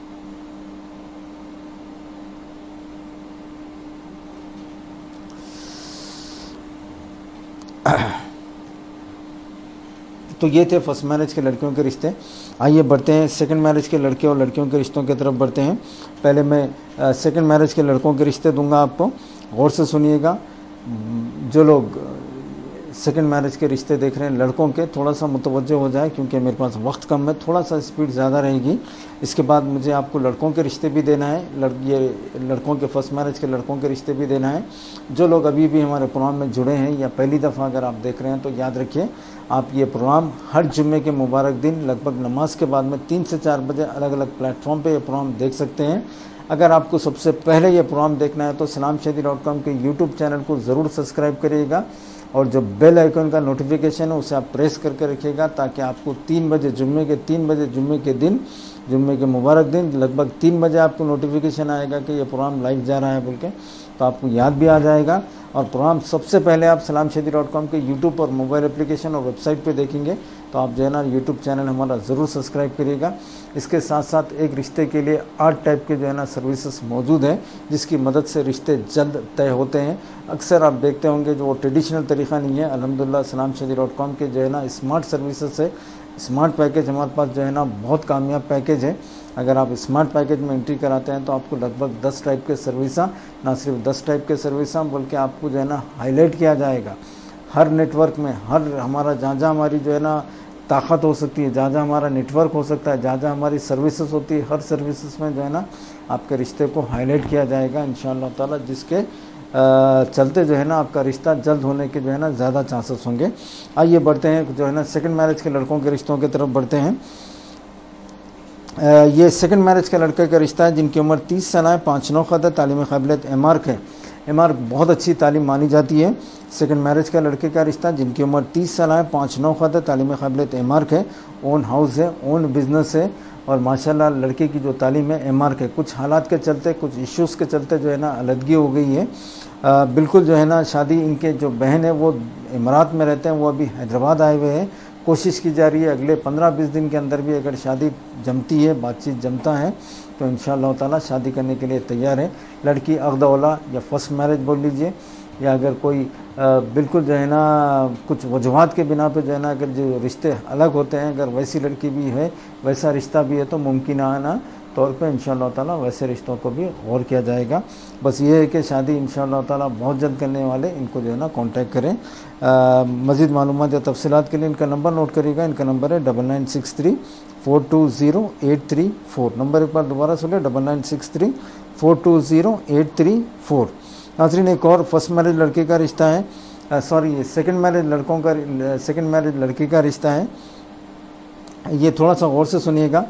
तो ये थे फर्स्ट मैरिज के लड़कियों के रिश्ते। आइए बढ़ते हैं सेकंड मैरिज के लड़के और लड़कियों के रिश्तों की तरफ बढ़ते हैं। पहले मैं सेकंड मैरिज के लड़कों के रिश्ते दूंगा आपको, गौर से सुनिएगा। जो लोग सेकंड मैरिज के रिश्ते देख रहे हैं लड़कों के, थोड़ा सा मुतवज्जो हो जाए क्योंकि मेरे पास वक्त कम है, थोड़ा सा स्पीड ज़्यादा रहेगी। इसके बाद मुझे आपको लड़कों के रिश्ते भी देना है, लड़ ये लड़कों के फर्स्ट मैरिज के लड़कों के रिश्ते भी देना है। जो लोग अभी भी हमारे प्रोग्राम में जुड़े हैं या पहली दफ़ा अगर आप देख रहे हैं तो याद रखिए, आप ये प्रोग्राम हर जुम्मे के मुबारक दिन लगभग नमाज के बाद में तीन से चार बजे अलग अलग प्लेटफॉर्म पर यह प्रोग्राम देख सकते हैं। अगर आपको सबसे पहले ये प्रोग्राम देखना है तो सलाम शहदी डॉट कॉम के यूट्यूब चैनल को ज़रूर सब्सक्राइब करिएगा और जो बेल आइकन का नोटिफिकेशन है उसे आप प्रेस करके रखिएगा ताकि आपको तीन बजे जुम्मे के तीन बजे जुम्मे के दिन जुम्मे के मुबारक दिन लगभग तीन बजे आपको नोटिफिकेशन आएगा कि ये प्रोग्राम लाइव जा रहा है बोल के, तो आपको याद भी आ जाएगा। और प्रोग्राम सबसे पहले आप सलाम शहदी डॉट कॉम के यूट्यूब और मोबाइल एप्लीकेशन और वेबसाइट पे देखेंगे, तो आप जो है ना यूट्यूब चैनल हमारा ज़रूर सब्सक्राइब करिएगा। इसके साथ साथ एक रिश्ते के लिए आठ टाइप के जो है ना सर्विसेज मौजूद हैं जिसकी मदद से रिश्ते जल्द तय होते हैं। अक्सर आप देखते होंगे जो वो ट्रेडिशनल तरीक़ा नहीं है, अल्हम्दुलिल्लाह सलाम शहदी डॉट कॉम के जो है ना स्मार्ट सर्विसेज से स्मार्ट पैकेज हमारे पास जो है ना बहुत कामयाब पैकेज है। अगर आप स्मार्ट पैकेज में एंट्री कराते हैं तो आपको लगभग दस टाइप के सर्विसा, ना सिर्फ दस टाइप के सर्विसा बल्कि आपको जो है ना हाईलाइट किया जाएगा हर नेटवर्क में, हर हमारा जहाँ जहाँ हमारी जो है ना ताकत हो सकती है, जहाँ जहाँ हमारा नेटवर्क हो सकता है, जहाँ जहाँ हमारी सर्विसेज होती है, हर सर्विसेज में जो है ना आपके रिश्ते को हाईलाइट किया जाएगा इंशाअल्लाह ताला, जिसके चलते जो है ना आपका रिश्ता जल्द होने के जो है ना ज़्यादा चांसेस होंगे। आइए बढ़ते हैं जो है ना सेकंड मैरिज के लड़कों के रिश्तों की तरफ बढ़ते हैं। ये सेकंड मैरिज के लड़के का रिश्ता है जिनकी उम्र तीस साल है, पाँच नौ ख़त है, तालीम काबिलियत एमार्क है। एमार्क बहुत अच्छी तालीम मानी जाती है। सेकंड मैरिज का लड़के का रिश्ता जिनकी उम्र तीस साल है, पाँच नौ ख़त है, तालीम काबिलियत एमार्क है, ओन हाउस है, ओन बिजनेस है और माशाल्लाह लड़के की जो तालीम है एमार्क है। कुछ हालात के चलते, कुछ इश्यूज़ के चलते जो है ना अलग हो गई है। आ, बिल्कुल जो है ना शादी, इनके जो बहन है वो इमारात में रहते हैं, वो अभी हैदराबाद आए हुए हैं। कोशिश की जा रही है अगले पंद्रह बीस दिन के अंदर भी अगर शादी जमती है, बातचीत जमता है तो इंशाअल्लाह ताला शादी करने के लिए तैयार है। लड़की अक़द-औला या फर्स्ट मैरिज बोल लीजिए, या अगर कोई आ, बिल्कुल जो है ना कुछ वजूहात के बिना पे जो है ना अगर जो रिश्ते अलग होते हैं, अगर वैसी लड़की भी है, वैसा रिश्ता भी है तो मुमकिनाना तौर पे इंशाअल्लाह ताला वैसे रिश्तों को भी गौर किया जाएगा। बस ये है कि शादी इंशाअल्लाह ताला बहुत जल्द करने वाले इनको जो है ना कांटेक्ट करें। मज़ीद मालूमात या तफसीलात के लिए इनका नंबर नोट करिएगा। इनका नंबर है double nine six three four two zero eight three four. Number एक बार दोबारा सुनिए, double nine six three four two zero eight three four. नाज़रीन, एक और फर्स्ट मैरिज लड़के का रिश्ता है, सॉरी सेकंड मैरिज लड़कों का सेकंड मैरिज लड़के का रिश्ता है। ये थोड़ा सा गौर से सुनिएगा।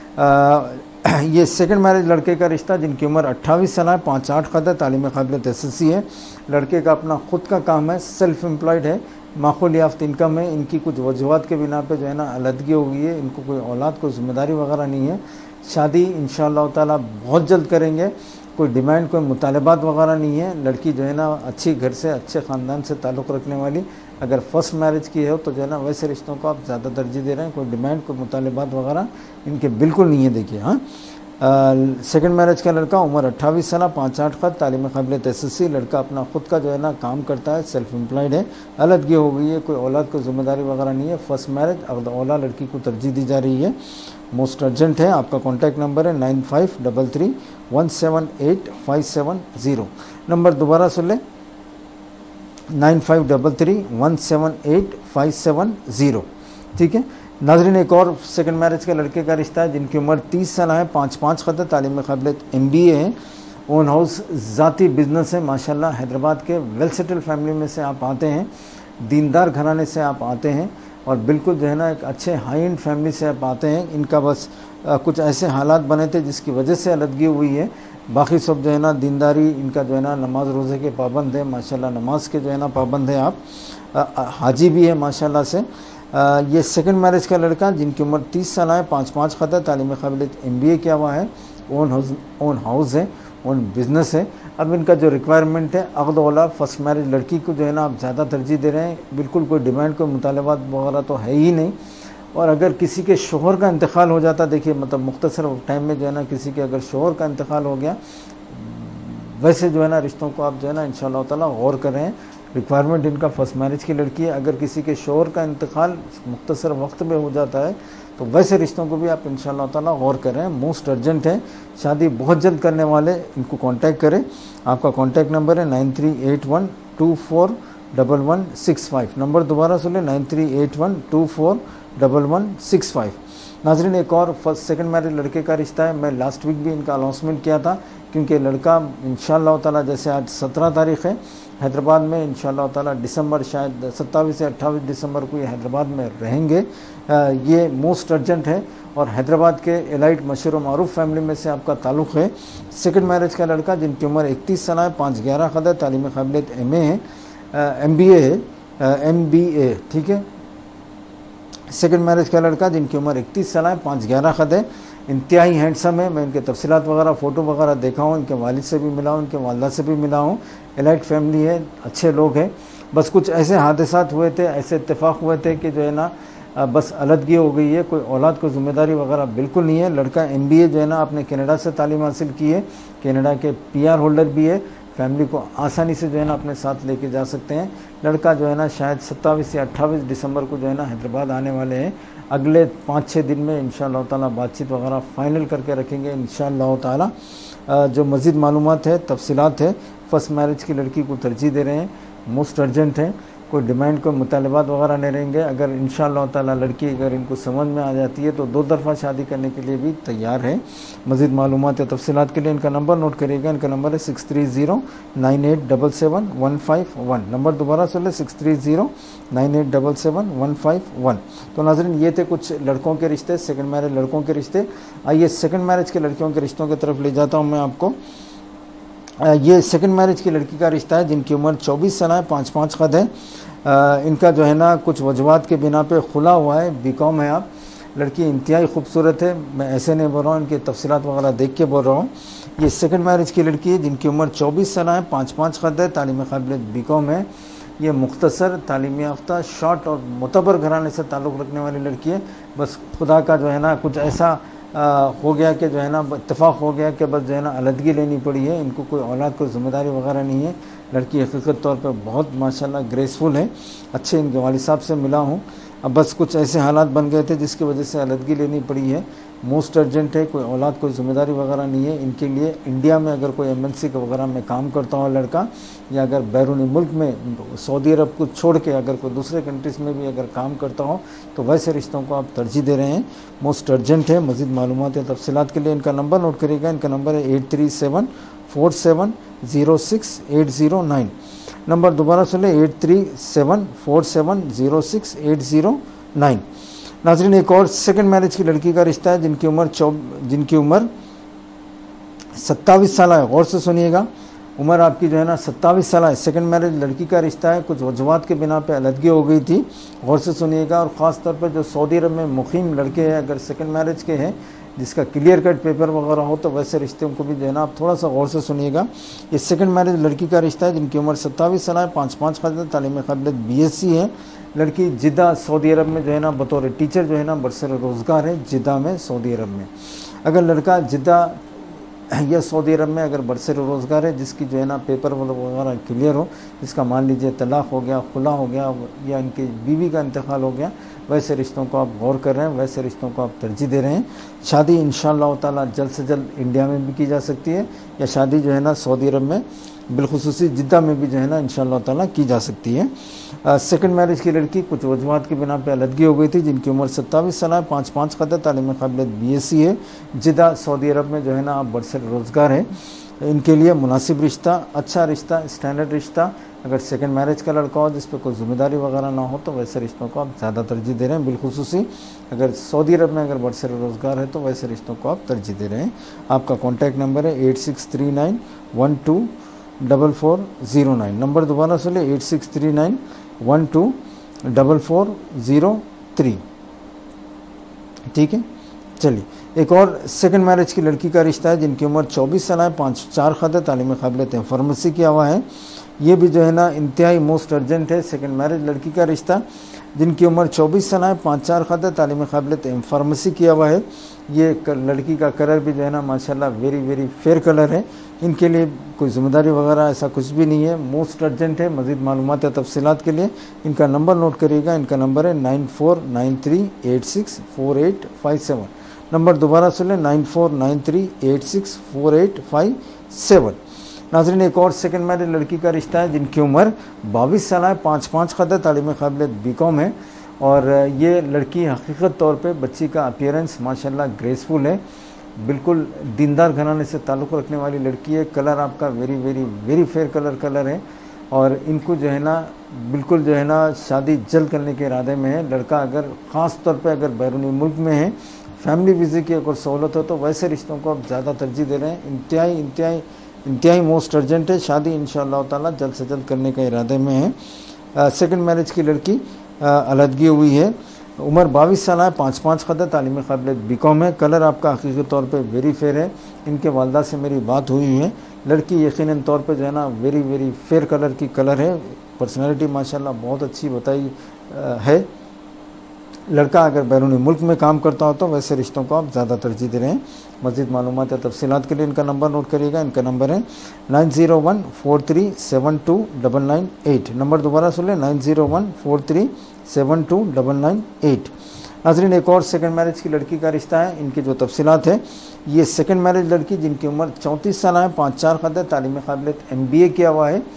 ये सेकंड मैरिज लड़के का रिश्ता जिनकी उम्र अट्ठाईस साल है, पाँच आठ ख़त है, तालीम काबिलियत एसएससी है। लड़के का अपना खुद का काम है, सेल्फ एम्प्लॉयड है, माकूल याफ्त इनकम है। इनकी कुछ वजूहात के बिना पे जो है ना अलहदगी हो गई है, इनको कोई औलाद, कोई जिम्मेदारी वगैरह नहीं है। शादी इंशाअल्लाह ताला बहुत जल्द करेंगे। कोई डिमांड, कोई मुतालबात वगैरह नहीं है। लड़की जो है ना अच्छी घर से, अच्छे ख़ानदान से ताल्लुक़ रखने वाली, अगर फर्स्ट मैरिज की हो तो जो है ना वैसे रिश्तों को आप ज़्यादा तरजीह दे रहे हैं। कोई डिमांड, कोई मुतालबात वगैरह इनके बिल्कुल नहीं है। देखिए, हाँ, सेकंड मैरिज का लड़का, उम्र अट्ठाईस साल, पाँच आठ ख़त, तालीम काबिलियत एसएससी। लड़का अपना खुद का जो है ना काम करता है, सेल्फ एम्प्लॉयड है, अलहदगी हो गई है, कोई औलाद, कोई जिम्मेदारी वगैरह नहीं है। फर्स्ट मैरिज, अक़द-औला लड़की को तरजीह दी जा रही है। मोस्ट अर्जेंट है। आपका कॉन्टैक्ट नंबर है nine five double three one seven eight five seven zero. Number दोबारा सुन लें, nine five double three one seven eight five seven zero. ठीक है नाज़रीन, एक और सेकंड मैरिज के लड़के का रिश्ता है जिनकी उम्र तीस साल है, पाँच पाँच ख़त है, तालीम काबिलियत एम बी ए है, ओन हाउस, ज़ाती बिजनेस है। माशाल्लाह हैदराबाद के वेल सेटल फैमिली में से आप आते हैं, दीनदार घराने से आप आते हैं और बिल्कुल जो है ना एक अच्छे हाई एंड फैमिली से आप आते हैं। इनका बस आ, कुछ ऐसे हालात बने थे जिसकी वजह से अलहदगी हुई है। बाकी सब जो है ना दीनदारी, इनका जो है ना नमाज रोज़े के पाबंद है, माशाल्लाह नमाज के जो है ना पाबंद है। आप आ, आ, हाजी भी है माशाल्लाह से। आ, ये सेकंड मैरिज का लड़का जिनकी उम्र तीस साल है, पाँच पाँच ख़त है, तालीम काबिलियत एम बी ए किया हुआ है, ओन हाउस ओन हाउस है, ओन बिजनेस है। अब इनका जो रिक्वायरमेंट है, अक़द-औला फर्स्ट मैरिज लड़की को जो है ना आप ज़्यादा तरजीह दे रहे हैं। बिल्कुल कोई डिमांड, कोई मुतालबात वगैरह तो है ही नहीं। और अगर किसी के शोहर का इंतकाल हो जाता, देखिए मतलब मुख्तसर टाइम में जो है ना किसी के अगर शोहर का इंतकाल हो गया, वैसे जो है ना रिश्तों को आप जो है ना इंशाअल्लाह ताला गौर कर रहे हैं। रिक्वायरमेंट इनका फर्स्ट मैरिज की लड़की है। अगर किसी के शोहर का इंतकाल मुख्तसर वक्त में हो जाता है तो वैसे रिश्तों को भी आप इंशाअल्लाह ताला गौर कर रहे हैं। मोस्ट अर्जेंट है, शादी बहुत जल्द करने वाले, इनको कांटेक्ट करें। आपका कांटेक्ट नंबर है nine three eight one two four double one six five. Number दोबारा सुन लें, nine three eight one two four double one six five. नाज़रीन, एक और फर्स्ट सेकंड मैरिज लड़के का रिश्ता है। मैं लास्ट वीक भी इनका अनाउंसमेंट किया था क्योंकि लड़का इंशाअल्लाह ताला, जैसे आज सत्रह तारीख़ है, हैदराबाद में इंशाअल्लाह ताला दिसंबर, शायद सत्ताईस से अट्ठाईस दिसंबर को ये हैदराबाद में रहेंगे। ये मोस्ट अर्जेंट है और हैदराबाद के एलाइट मशहूर मारूफ फैमिली में से आपका ताल्लुक़ है। सेकंड मैरिज का लड़का जिनकी उम्र इकतीस साल है, पाँच ग्यारह ख़त है, तालीम काबिलियत एम ए है, एम बी ए है, एम बी ए। ठीक है, सेकंड मैरिज का लड़का जिनकी उम्र इकतीस साल है, पाँच ग्यारह ख़त है, इंतहाई हैंडसम है। मैं इनके तफसीलात वगैरह फ़ोटो वगैरह देखा हूँ, इनके वालिद से भी मिला हूँ, इनके वालदा से भी मिला हूँ। एलाइट फैमिली है, अच्छे लोग हैं। बस कुछ ऐसे हादसात हुए थे, ऐसे इत्तेफाक हुए थे कि जो है ना बस अलहदगी हो गई है। कोई औलाद को ज़िम्मेदारी वगैरह बिल्कुल नहीं है। लड़का एम बी ए जो है ना आपने कनाडा से तालीम हासिल की है, कनाडा के पी आर होल्डर भी है। फैमिली को आसानी से जो है ना अपने साथ लेके जा सकते हैं। लड़का जो है ना शायद सत्ताईस से अट्ठाईस दिसंबर को जो है ना हैदराबाद आने वाले हैं। अगले पाँच छः दिन में इंशाअल्लाह ताला बातचीत वगैरह फ़ाइनल करके रखेंगे इंशाअल्लाह ताला। जो मज़ीद मालूमात है, तफसीलात है, फर्स्ट मैरिज की लड़की को तरजीह दे रहे हैं, मोस्ट अर्जेंट है। कोई डिमांड, कोई मुतालबात वगैरह नहीं रहेंगे। अगर इंशाअल्लाह ताला लड़की अगर इनको समझ में आ जाती है तो दो तरफा शादी करने के लिए भी तैयार है। मज़ीद मालूमात या तफसीलात के लिए इनका नंबर नोट करिएगा। इनका नंबर है six three zero nine eight double seven one five one. Number दोबारा सुन ले, six three zero nine eight double seven one five one. तो नाज़रीन, ये थे कुछ लड़कों के रिश्ते, सेकंड मैरिज लड़कों के रिश्ते। आइए सेकंड मैरिज के लड़कियों के रिश्तों की तरफ ले जाता हूँ मैं आपको। ये सेकंड मैरिज की लड़की का रिश्ता है जिनकी उम्र चौबीस साल है, पाँच पाँच कद है। आ, इनका जो है ना कुछ वजूहात के बिना पे खुला हुआ है, बी कॉम है आप। लड़की इंतहाई खूबसूरत है, मैं ऐसे नहीं बोल रहा हूँ, इनके तफसीलात वगैरह देख के बोल रहा हूँ। ये सेकंड मैरिज की लड़की है जिनकी उम्र चौबीस साल है, पाँच पाँच कद है, तालीम काबिलियत बी कॉम है। ये मुख्तसर तालीम याफ्ता शॉर्ट और मुतबर घराने से ताल्लुक़ रखने वाली लड़की है। बस खुदा का जो है ना कुछ ऐसा आ, हो गया कि जो है ना इत्तेफाक हो गया कि बस जो है ना अलहदगी लेनी पड़ी है। इनको कोई औलाद, कोई ज़िम्मेदारी वगैरह नहीं है। लड़की हकीकत तौर पे बहुत माशाल्लाह ग्रेसफुल है, अच्छे इनके वालिद साहब से मिला हूँ। अब बस कुछ ऐसे हालात बन गए थे जिसकी वजह से अलहदगी लेनी पड़ी है। मोस्ट अर्जेंट है, कोई औलाद, कोई ज़िम्मेदारी वगैरह नहीं है इनके लिए। इंडिया में अगर कोई एमएनसी के वगैरह में काम करता हो लड़का, या अगर बैरूनी मुल्क में सऊदी अरब को छोड़ के अगर कोई दूसरे कंट्रीज़ में भी अगर काम करता हो तो वैसे रिश्तों को आप तरजीह दे रहे हैं। मोस्ट अर्जेंट है। मज़ीद मालूमात या तफसीलात के लिए इनका नंबर नोट करिएगा। इनका नंबर है eight three seven four seven zero six eight zero nine. Number दोबारा सुने, eight three seven four seven zero six eight zero nine. नाज़रीन, एक और सेकंड मैरिज की लड़की का रिश्ता है जिनकी उम्र चौ जिनकी उम्र सत्ताईस साल है। गौर से सुनिएगा, उम्र आपकी जो है ना सत्ताईस साल है। सेकंड मैरिज लड़की का रिश्ता है, कुछ वजूहात के बिना पे अलहदगी हो गई थी। गौर से सुनिएगा। और ख़ास तौर पर जो सऊदी अरब में मुकीम लड़के हैं, अगर सेकंड मैरिज के हैं जिसका क्लियर कट पेपर वगैरह हो तो वैसे रिश्तों को भी जो है ना आप थोड़ा सा गौर से सुनिएगा। ये सेकंड मैरिज लड़की का रिश्ता है जिनकी उम्र सत्ताईस साल है, पाँच पाँच का तालीम काबिलियत बी एस सी है। लड़की जिद्दा सऊदी अरब में जो है ना बतौर टीचर जो है ना बरसर रोज़गार है जिद्दा में, सऊदी अरब में। अगर लड़का जिद्दा या सऊदी अरब में अगर बरसर रोज़गार है, जिसकी जो है ना पेपर वगैरह क्लियर हो, जिसका मान लीजिए तलाक़ हो गया, खुला हो गया, या इनकी बीवी का इंतकाल हो गया, वैसे रिश्तों को आप गौर कर रहे हैं, वैसे रिश्तों को आप तरजीह दे रहे हैं। शादी इंशाअल्लाह ताला जल्द से जल्द इंडिया में भी की जा सकती है, या शादी जो है ना सऊदी अरब में बिलखुसूसी जिद्दा में भी जो है ना इंशाअल्लाह ताला की जा सकती है। सेकंड मैरिज की लड़की कुछ वजूहात के बिना पे अलहदगी हो गई थी जिनकी उम्र सत्ताईस साल है, पाँच पाँच का तालीम काबिलियत बी एस सी है। जिद्दा सऊदी अरब में जो है ना आप बरसर रोज़गार है। इनके लिए मुनासिब रिश्ता, अच्छा रिश्ता, स्टैंडर्ड रिश्ता। अगर सेकंड मैरिज का लड़का हो जिस पर कोई ज़िम्मेदारी वगैरह ना हो तो वैसे रिश्तों को आप ज़्यादा तरजीह दे रहे हैं। बिलखुसूसी अगर सऊदी अरब में अगर बरसर रोज़गार है तो वैसे रिश्तों को आप तरजीह दे रहे हैं। आपका कॉन्टैक्ट नंबर है eight six three nine one two double four zero nine. Number दोबारा सुन ले, eight six three nine one two double four zero three. ठीक है, चलिए एक और सेकंड मैरिज की लड़की का रिश्ता है जिनकी उम्र चौबीस साल है, पाँच चार खाते तालीम काबिलियत फार्मेसी किया हुआ है। ये भी जो है ना इंतहाई मोस्ट अर्जेंट है। सेकंड मैरिज लड़की का रिश्ता जिनकी उम्र चौबीस साल है, पाँच चार खाते तालीम काबिलियत फार्मेसी किया हुआ है। ये लड़की का कलर भी जो है ना माशाल्लाह वेरी वेरी फेयर कलर है। इनके लिए कोई ज़िम्मेदारी वगैरह ऐसा कुछ भी नहीं है, मोस्ट अर्जेंट है। मज़ीद मालूमात या तफसीलात के लिए इनका नंबर नोट करिएगा। इनका नंबर है nine four nine three eight six four eight five seven. Number दोबारा सुन लें, nine four nine three eight six four eight five seven. नाज़रीन, एक और सेकंड मैरिज लड़की का रिश्ता है जिनकी उम्र बाईस साल है, पाँच पाँच का तालीम काबिलियत बी कॉम है। और ये लड़की हकीकत तौर पे बच्ची का अपीयरेंस माशाल्लाह ग्रेसफुल है, बिल्कुल दीनदार घराने से ताल्लुक़ रखने वाली लड़की है। कलर आपका very very very fair colour colour है। और इनको जो है ना बिल्कुल जो है ना शादी जल्द करने के इरादे में है। लड़का अगर ख़ास तौर पे अगर बैरूनी मुल्क में है, फैमिली वीज़े की अगर सहूलत हो तो वैसे रिश्तों को आप ज़्यादा तरजीह दे रहे हैं। इंतहाई इंतहाई इंतहाई मोस्ट अर्जेंट है। शादी इंशाअल्लाह ताला जल्द से जल्द करने के इरादे में है। सेकंड मैरिज की लड़की अलहदगी हुई है, उम्र बाईस साल है, पाँच पाँच खत तालीम काबिलियत बी कॉम है। कलर आपका हकीकी तौर पे वेरी फेयर है। इनके वालदा से मेरी बात हुई है। लड़की यकीनन तौर पे जो है ना वेरी वेरी फेयर कलर की कलर है। पर्सनैलिटी माशाल्लाह बहुत अच्छी बताई है। लड़का अगर बैरूनी मुल्क में काम करता हो तो वैसे रिश्तों को आप ज़्यादा तरजीह दे रहे हैं। मज़ीद मालूमात या तफसीलात के लिए इनका नंबर नोट करिएगा। इनका नंबर है nine zero one four three seven two double nine eight. Number दोबारा सुन लें, nine zero one four three seven two double nine eight. नाज़रीन, एक और सेकंड मैरिज की लड़की का रिश्ता है। इनकी जो तफसीलात है, ये सेकंड मैरिज लड़की जिनकी उम्र चौंतीस साल है, पाँच चार खत है, तालीम काबिलियत एम बी ए किया हुआ है।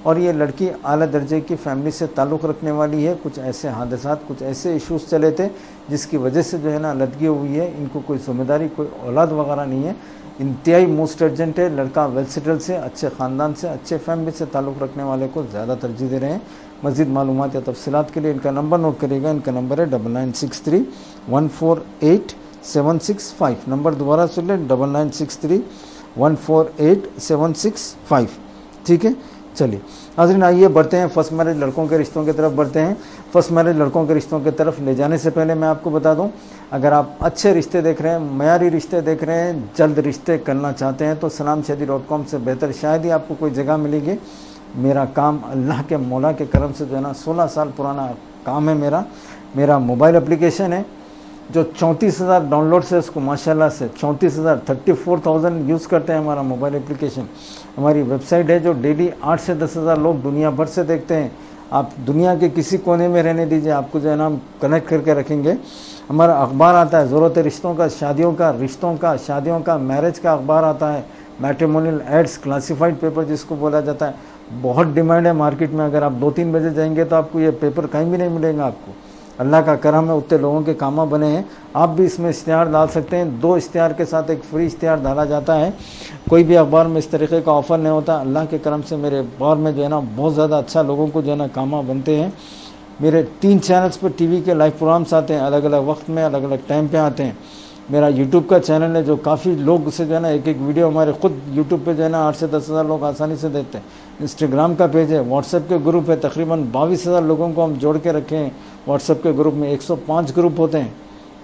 और ये लड़की आला दर्जे की फैमिली से ताल्लुक़ रखने वाली है। कुछ ऐसे हादसात, कुछ ऐसे इश्यूज़ चले थे जिसकी वजह से जो है ना लटकी हुई है। इनको कोई जिम्मेदारी, कोई औलाद वगैरह नहीं है। इंतहाई मोस्ट अर्जेंट है। लड़का वेल सेटल से, अच्छे ख़ानदान से, अच्छे फैमिली से ताल्लुक़ रखने वाले को ज़्यादा तरजीह दे रहे हैं। मज़ीद मालूमात या तफसीलात के लिए इनका नंबर नोट करिएगा। इनका नंबर है double nine six three one four eight seven six five. Number दोबारा सुन लें, double nine six three one four eight seven six five. ठीक है, चलिए नाज़रीन आइए बढ़ते हैं फर्स्ट मैरिज लड़कों के रिश्तों की तरफ बढ़ते हैं। फर्स्ट मैरिज लड़कों के रिश्तों की तरफ ले जाने से पहले मैं आपको बता दूं, अगर आप अच्छे रिश्ते देख रहे हैं, मयारी रिश्ते देख रहे हैं, जल्द रिश्ते करना चाहते हैं तो सलाम शादी डॉट कॉम से बेहतर शायद ही आपको कोई जगह मिलेगी। मेरा काम अल्लाह के मौला के करम से जो है ना सोलह साल पुराना काम है। मेरा मेरा मोबाइल एप्लीकेशन है जो चौंतीस हज़ार डाउनलोड से उसको माशाल्लाह से चौंतीस हज़ार थर्टी फोर थाउजेंड यूज़ करते हैं हमारा मोबाइल एप्लीकेशन। हमारी वेबसाइट है जो डेली आठ से दस हज़ार लोग दुनिया भर से देखते हैं। आप दुनिया के किसी कोने में रहने दीजिए, आपको जो है ना हम कनेक्ट करके रखेंगे। हमारा अखबार आता है ज़रूरत रिश्तों का, शादियों का, रिश्तों का, शादियों का, मैरिज का अखबार आता है। मैट्रिमोनियल एड्स, क्लासिफाइड पेपर जिसको बोला जाता है, बहुत डिमांड है मार्केट में। अगर आप दो तीन बजे जाएंगे तो आपको ये पेपर कहीं भी नहीं मिलेगा। आपको अल्लाह का करम है, उतने लोगों के कामा बने हैं। आप भी इसमें इश्तिहार डाल सकते हैं। दो इश्तिहार के साथ एक फ्री इश्तिहार डाला जाता है। कोई भी अखबार में इस तरीके का ऑफ़र नहीं होता। अल्लाह के करम से मेरे अखबार में जो है ना बहुत ज़्यादा अच्छा लोगों को जो है ना कामा बनते हैं। मेरे तीन चैनल्स पर टीवी के लाइव प्रोग्राम्स आते हैं, अलग अलग वक्त में, अलग अलग टाइम पे आते हैं। मेरा यूट्यूब का चैनल है जो काफ़ी लोग उसे जो है ना एक एक वीडियो हमारे खुद यूट्यूब पे जो है ना आठ से दस हज़ार लोग आसानी से देखते हैं। इंस्टाग्राम का पेज है, व्हाट्सएप के ग्रुप है, तकरीबन बाईस हज़ार लोगों को हम जोड़ के रखे हैं व्हाट्सएप के ग्रुप में। एक सौ पाँच ग्रुप होते हैं।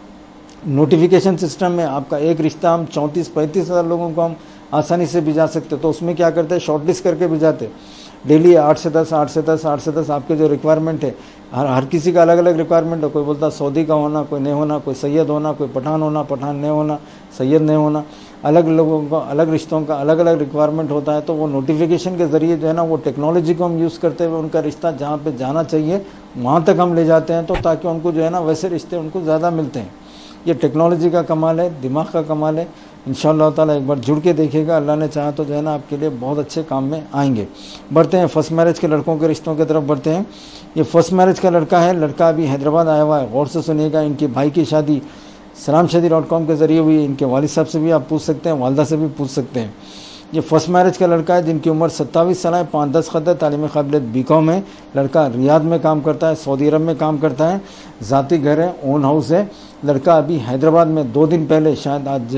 नोटिफिकेशन सिस्टम में आपका एक रिश्ता हम चौंतीस पैंतीस हज़ार लोगों को हम आसानी से भिजा सकते। तो उसमें क्या करते हैं, शॉर्टलिस्ट करके भिजाते। डेली आठ से दस आठ से दस आठ से दस आपके जो रिक्वायरमेंट है, हर हर किसी का अलग अलग रिक्वायरमेंट है। कोई बोलता सऊदी का होना, कोई नहीं होना, कोई सैयद होना, कोई पठान होना, पठान नहीं होना, सैयद नहीं होना। अलग लोगों का अलग रिश्तों का अलग अलग रिक्वायरमेंट होता है। तो वो नोटिफिकेशन के ज़रिए जो है ना वो टेक्नोलॉजी को हम यूज़ करते हुए उनका रिश्ता जहाँ पे जाना चाहिए वहाँ तक हम ले जाते हैं। तो ताकि उनको जो है ना वैसे रिश्ते उनको ज़्यादा मिलते हैं। ये टेक्नोलॉजी का कमाल है, दिमाग का कमाल है। इंशाअल्लाह ताला एक बार जुड़ के देखिएगा, अल्लाह ने चाहा तो जो है ना आपके लिए बहुत अच्छे काम में आएंगे। बढ़ते हैं फर्स्ट मैरिज के लड़कों के रिश्तों की तरफ बढ़ते हैं। ये फर्स्ट मैरिज का लड़का है। लड़का अभी हैदराबाद आया हुआ है। गौर से सुनिएगा। इनके भाई की शादी सलाम शादी डॉट कॉम के ज़रिए हुई है। इनके वालिद साहब से भी आप पूछ सकते हैं, वालदा से भी पूछ सकते हैं। ये फर्स्ट मैरिज का लड़का है जिनकी उम्र सत्ताईस साल है, पाँच दस खत है, तालीम काबिलियत बी कॉम है। लड़का रियाद में काम करता है, सऊदी अरब में काम करता है, ज़ाती घर है, ओन हाउस है। लड़का अभी हैदराबाद में दो दिन पहले, शायद आज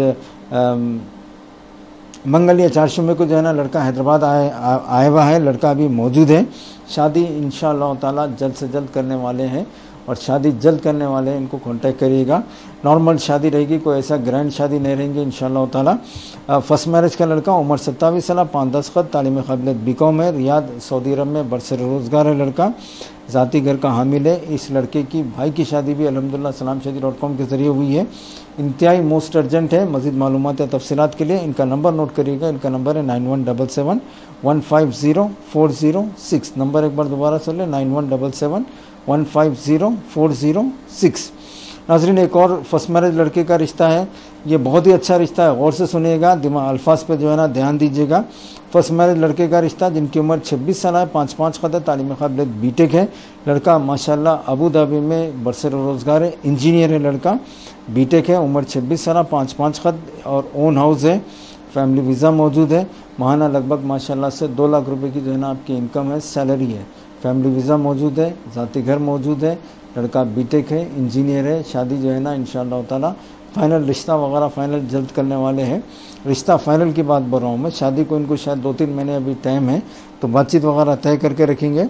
मंगल या चारशुमे को जो है ना लड़का हैदराबाद आए आया हुआ है। लड़का अभी मौजूद है। शादी इंशाअल्लाह ताला जल्द से जल्द करने वाले हैं और शादी जल्द करने वाले हैं। इनको कांटेक्ट करिएगा। नॉर्मल शादी रहेगी, कोई ऐसा ग्रैंड शादी नहीं रहेंगी इंशाअल्लाह ताला। फर्स्ट मैरिज का लड़का, उम्र सत्ताईस साल, पाँच दस खत, तालीम काबिलियत बी कॉम है, रियाद सऊदी अरब में बरसर रोज़गार है। लड़का ज़ाती घर का हामिल है। इस लड़के की भाई की शादी भी अल्हम्दुलिल्लाह सलाम शादी डॉट कॉम के ज़रिए हुई है। इंतहाई मोस्ट अर्जेंट है। मज़ीद मालूमात या तफसीलात के लिए इनका नंबर नोट करिएगा। इनका नंबर है nine one double seven one five zero four zero six. Number एक बार दोबारा सुन लें, nine one double seven one five zero four zero six. नाज़रीन एक और फर्स्ट मैरिज लड़के का रिश्ता है। ये बहुत ही अच्छा रिश्ता है। गौर से सुनिएगा, दिमाग अल्फाज पे जो है ना ध्यान दीजिएगा। फर्स्ट मैरिज लड़के का रिश्ता जिनकी उम्र छब्बीस साल है, पाँच पाँच खत है, तालीम काबिलियत बीटेक है। लड़का माशाल्लाह अबू धाबी में बरसर रोज़गार है, इंजीनियर है। लड़का बीटेक है, उम्र छब्बीस साल, पाँच पाँच खत और ओन हाउस है। फैमिली वीज़ा मौजूद है। माहाना लगभग माशाल्लाह से दो लाख रुपए की जो है ना आपकी इनकम है, सैलरी है। फैमिली वीज़ा मौजूद है, ज़ाती घर मौजूद है। लड़का बीटेक है, इंजीनियर है। शादी जो है ना इंशाअल्लाह ताला फाइनल, रिश्ता वगैरह फाइनल जल्द करने वाले हैं। रिश्ता फाइनल की बात बोल रहा हूँ मैं। शादी को इनको शायद दो तीन महीने अभी टाइम है, तो बातचीत वगैरह तय करके रखेंगे।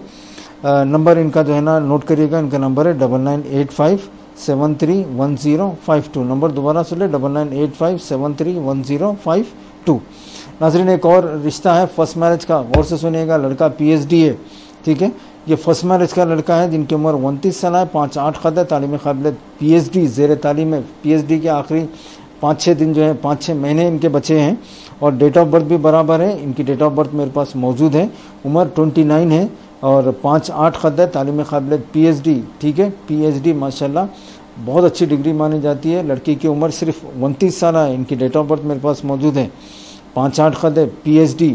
नंबर इनका जो है ना नोट करिएगा। इनका नंबर है double nine eight five seven three one zero five two. Number दोबारा सुन ले, double nine eight five seven three one zero five two. नाज़रीन एक और रिश्ता है फर्स्ट मैरिज का। गौर से सुनिएगा। लड़का पीएचडी है। ठीक है, ये फर्स्ट मैरिज का लड़का है जिनकी उम्र उनतीस साल है, पाँच आठ खत है, तालीम काबिलियत पीएचडी ज़ेर तालीम है। पीएचडी के आखिरी पाँच छः दिन जो है, पाँच छः महीने इनके बचे हैं और डेट ऑफ बर्थ भी बराबर है। इनकी डेट ऑफ बर्थ मेरे पास मौजूद है। उम्र ट्वेंटी नाइन है और पाँच आठ खत है, तालीम काबिलियत पीएचडी। ठीक है, पीएचडी माशाल्लाह बहुत अच्छी डिग्री मानी जाती है। लड़की की उम्र सिर्फ उनतीस साल है। इनकी डेट ऑफ बर्थ मेरे पास मौजूद है। पाँच आठ खत है, पीएचडी,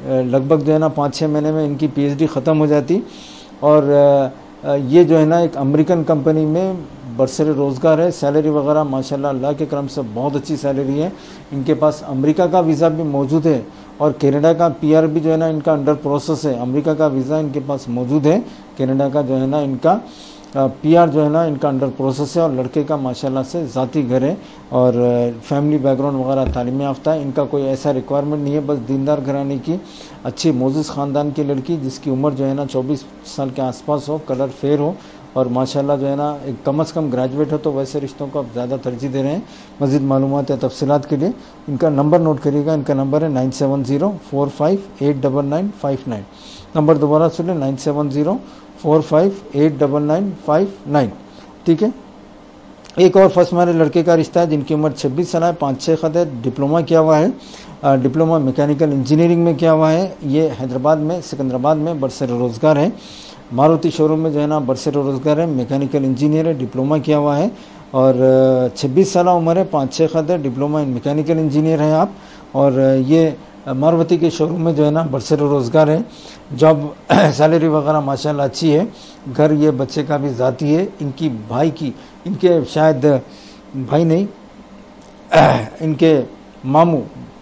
लगभग जो है ना पाँच छः महीने में इनकी पीएचडी ख़त्म हो जाती। और ये जो है ना एक अमेरिकन कंपनी में बरसर रोज़गार है। सैलरी वगैरह माशाल्लाह अल्लाह के करम से बहुत अच्छी सैलरी है। इनके पास अमेरिका का वीज़ा भी मौजूद है और कनाडा का पीआर भी जो है ना इनका अंडर प्रोसेस है। अमेरिका का वीज़ा इनके पास मौजूद है, कनाडा का जो है ना इनका पीआर जो है ना इनका अंडर प्रोसेस है। और लड़के का माशाल्लाह से ज़ाती घर है और फैमिली बैकग्राउंड वगैरह तालीम याफ्ता है। इनका कोई ऐसा रिक्वायरमेंट नहीं है, बस दीनदार घराने की अच्छी मोजिज़ ख़ानदान की लड़की जिसकी उम्र जो है ना चौबीस साल के आसपास हो, कलर फेयर हो और माशाल्लाह जो है ना एक कम अज़ कम ग्रेजुएट हो। तो वैसे रिश्तों को आप ज़्यादा तरजीह दे रहे हैं। मज़ीद मालूमात या तफसीलात के लिए इनका नंबर नोट करिएगा। इनका नंबर है nine seven zero four five eight double nine five nine. Number दोबारा सुन लें, nine seven zero four five eight double nine five nine. ठीक है। एक और फर्स्ट मैरिज लड़के का रिश्ता है जिनकी उम्र छब्बीस साल है, पाँच छः खत है, डिप्लोमा किया हुआ है, डिप्लोमा मैकेनिकल इंजीनियरिंग में किया हुआ है। ये हैदराबाद में सिकंदराबाद में बरसर रोज़गार है। मारुति शोरूम में जो है ना बरसर रोज़गार है, मैकेनिकल इंजीनियर है, डिप्लोमा किया हुआ है और छब्बीस साल उम्र है, पाँच छः खत है, डिप्लोमा इन मैकेनिकल इंजीनियर हैं आप। और ये मारुति के शोरूम में जो है ना बरसर रोज़गार है। जॉब सैलरी वगैरह माशाल्लाह अच्छी है। घर ये बच्चे का भी ज़ाती है। इनकी भाई की, इनके शायद भाई नहीं, इनके मामू,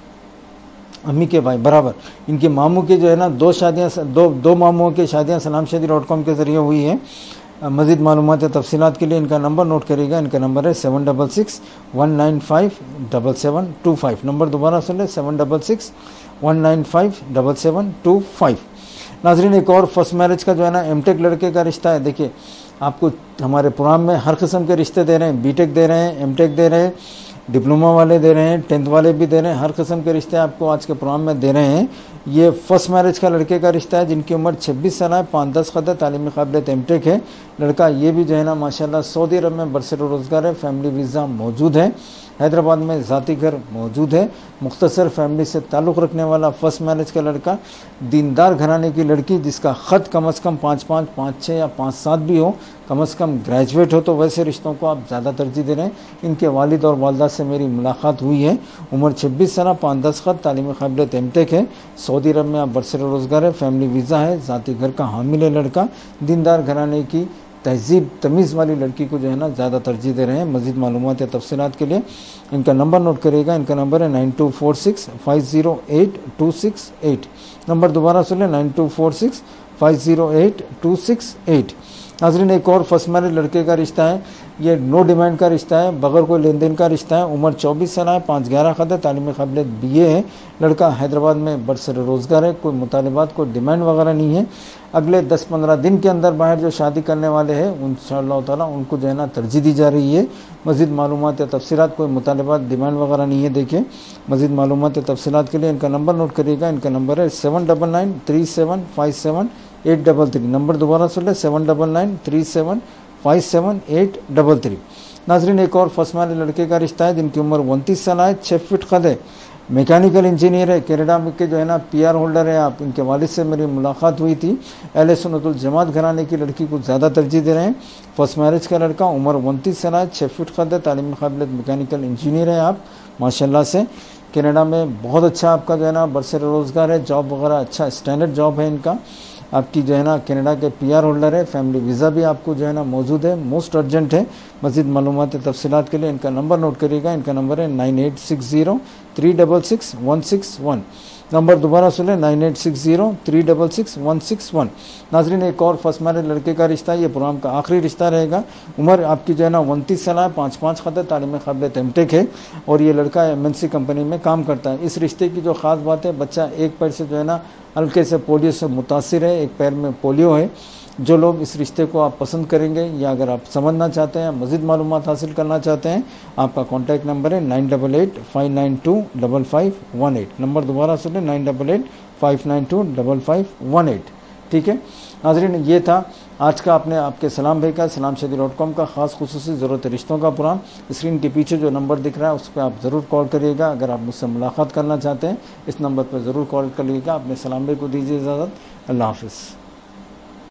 अम्मी के भाई बराबर, इनके मामू के जो है ना दो शादियाँ, दो दो मामुओं के शादियाँ सलाम शादी डॉट कॉम के ज़रिए हुई हैं। मज़ीद मालूमात तफसीलात के लिए इनका नंबर नोट करिएगा। इनका नंबर है seven double six one nine five double seven two five. Number दोबारा सुन लें, seven double six one nine five double seven two five. नाजरीन, एक और फर्स्ट मैरिज का जो है ना एमटेक लड़के का रिश्ता है। देखिए, आपको हमारे प्रोग्राम में हर किस्म के रिश्ते दे रहे हैं। बीटेक दे रहे हैं, एमटेक दे रहे हैं, डिप्लोमा वाले दे रहे हैं, टेंथ वाले भी दे रहे हैं। हर किस्म के रिश्ते आपको आज के प्रोग्राम में दे रहे हैं। ये फर्स्ट मैरिज का लड़के का रिश्ता है जिनकी उम्र छब्बीस साल है, पाँच दस खत है, तालीमी काबिलियत एमटेक है। लड़का ये भी जो है ना माशाल्लाह सऊदी अरब में बरसर रोज़गार है, फैमिली वीज़ा मौजूद है, हैदराबाद में ज़ाती घर मौजूद है, मुख्तसर फैमिली से ताल्लुक़ रखने वाला फर्स्ट मैरिज का लड़का, दीनदार घराने की लड़की जिसका ख़त कम अज़ कम पाँच पाँच पाँच छः या पाँच सात भी हो, कम अज़ कम ग्रेजुएट हो। तो वैसे रिश्तों को आप ज़्यादा तरजीह दे रहे हैं। इनके वालिद और वालदा से मेरी मुलाकात हुई है। उम्र छब्बीस साल, पाँच दस खत, तालीमी काबिलियत एमटेक है, सऊदी अरब में आप बरसर रोज़गार है, फैमिली वीज़ा है, ज़ाती घर का हामिल है लड़का, दीनदार घराने की तहजीब तमीज़ वाली लड़की को जो है ना ज़्यादा तरजीह दे रहे हैं। मज़ीद मालूमात या तफसीलात के लिए इनका नंबर नोट करिएगा। इनका नंबर है nine two four six five zero eight two six eight. Number दोबारा सुन लें, nine two four six five zero eight two six eight. नाज़रीन, एक और फर्स्ट मैरिज लड़के का रिश्ता है। ये नो डिमांड का रिश्ता है, बगैर कोई लेन देन का रिश्ता है। उम्र चौबीस साल है, पाँच ग्यारह खत है, तालीमी काबिलियत बीए है। लड़का हैदराबाद में बरसर रोज़गार है, कोई मुतालिबात, कोई डिमांड वगैरह नहीं है। अगले दस पंद्रह दिन के अंदर बाहर जो शादी करने वाले हैं इंशाअल्लाह ताला उनको जो है ना तरजीह दी जा रही है। मज़ीद मालूमात या तफसीलात, कोई मुतालिबात डिमांड वगैरह नहीं है। देखिए, मज़ीद मालूमात या तफसीलात के लिए इनका नंबर नोट करिएगा। इनका नंबर है seven double nine three seven five seven eight double three. Number दोबारा सुन लें, seven double nine three seven five seven eight double three. नाजरीन, एक और फर्स्ट मैरिज लड़के का रिश्ता है जिनकी उम्र उनतीस साल है, छः फिट कद है, मैकेनिकल इंजीनियर है, कनाडा में के जो है ना पीआर होल्डर है आप। इनके वालिद से मेरी मुलाकात हुई थी। अहले सुन्नतुल जमात घराने की लड़की को ज़्यादा तरजीह दे रहे हैं। फर्स्ट मैरिज का लड़का, उम्र उनतीस साल है, छः फिट कद है, तालीमी काबिलियत मैकेनिकल इंजीनियर है आप माशाल्लाह से। कनाडा में बहुत अच्छा आपका जो है ना बरसर रोज़गार है, जॉब वगैरह अच्छा स्टैंडर्ड जॉब है इनका। आपकी जो है ना कनाडा के पीआर होल्डर है, फैमिली वीज़ा भी आपको जो है ना मौजूद है, मोस्ट अर्जेंट है। मज़ीद मालूमात तफसीलात के लिए इनका नंबर नोट करिएगा। इनका नंबर है nine eight six zero three double six one six one. Number दोबारा सुने, nine eight six zero three double six one six one. नाजरीन, एक और फर्स्ट मैरिज लड़के का रिश्ता, ये प्रोग्राम का आखिरी रिश्ता रहेगा। उम्र आपकी जो है ना उनतीस साल है, पाँच पाँच खत है, तालीम काबिलियत एमटेक है और ये लड़का एमएनसी कंपनी में काम करता है। इस रिश्ते की जो ख़ास बात है, बच्चा एक पैर से जो है ना हल्के से पोलियो से मुतासिर है, एक पैर में पोलियो है। जो लोग इस रिश्ते को आप पसंद करेंगे या अगर आप समझना चाहते हैं, मज़ीद मालूमात हासिल करना चाहते हैं, आपका कॉन्टैक्ट नंबर है nine double eight five nine two double five one eight. Number दोबारा सुने, nine double eight five nine two double five one eight. ठीक है नाज़रीन, ये था आज का अपने आपके सलाम भाई का सलाम शादी डॉट कॉम का ख़ास खुसूसी ज़रूरत रिश्तों का प्रोग्राम। स्क्रीन के पीछे जो नंबर दिख रहा है उस पर आप ज़रूर कॉल करिएगा। अगर आप मुझसे मुलाकात करना चाहते हैं, इस नंबर पर ज़रूर कॉल करिएगा। अपने सलाम भाई को दीजिए इजाज़त। अल्लाह हाफ़िज़।